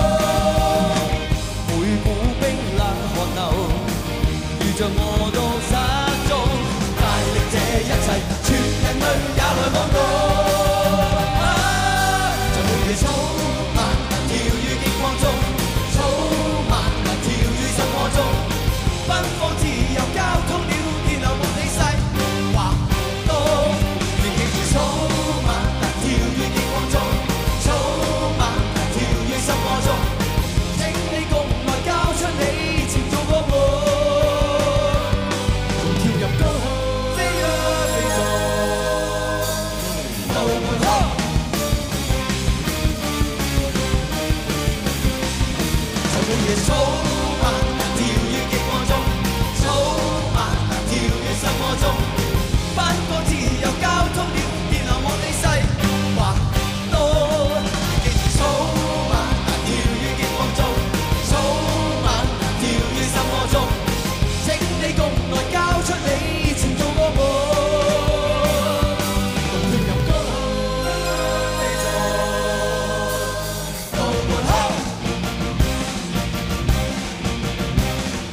E: 每股冰冷寒流，遇着我都失蹤，
A: 帶領這一切，全人類也來望到。在每夜草蜢跳於極光中，草蜢跳於心魔中，奔放自由交通了，天流無理世劃到，要記住草蜢。跳於極光中，草蜢跳於心魔中，請你共來交出你前做個夢，跳入高空，飛呀飛咗到半空，在每夜草蜢跳於極光中，草蜢跳於心魔中，奔放自由交通了，天流無理世。草蜢跳於極光中，草蜢跳於心魔中，請你共來交出你前做個夢，跳入高空，飛咗到半空。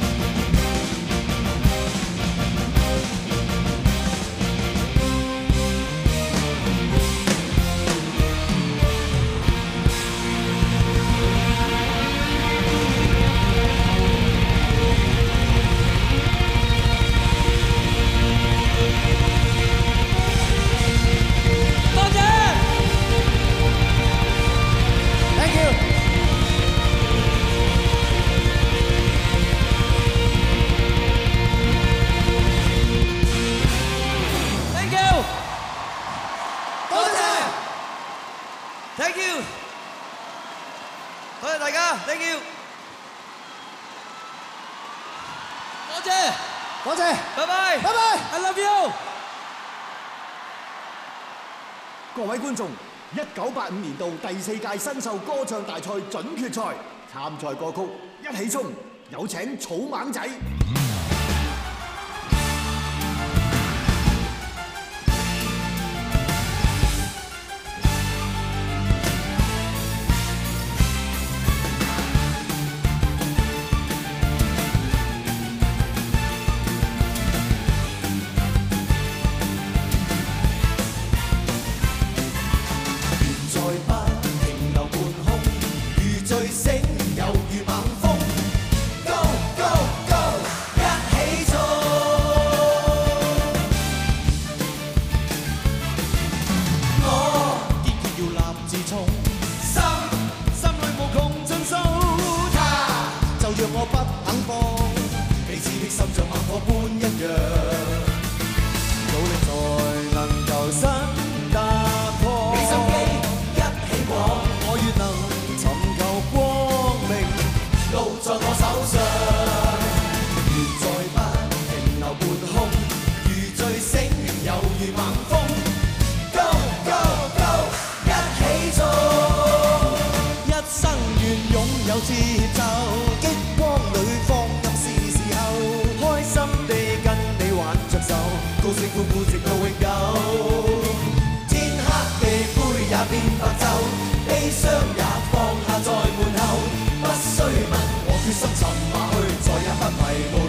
D: 謝，
C: 多謝，
D: 拜拜，
C: 拜拜。
D: I love you。
B: 各位觀眾，1985年度第4屆新秀歌唱大賽準決賽參賽歌曲一起衝，有請草蜢仔。
A: 決心尋下去，再也不迷路。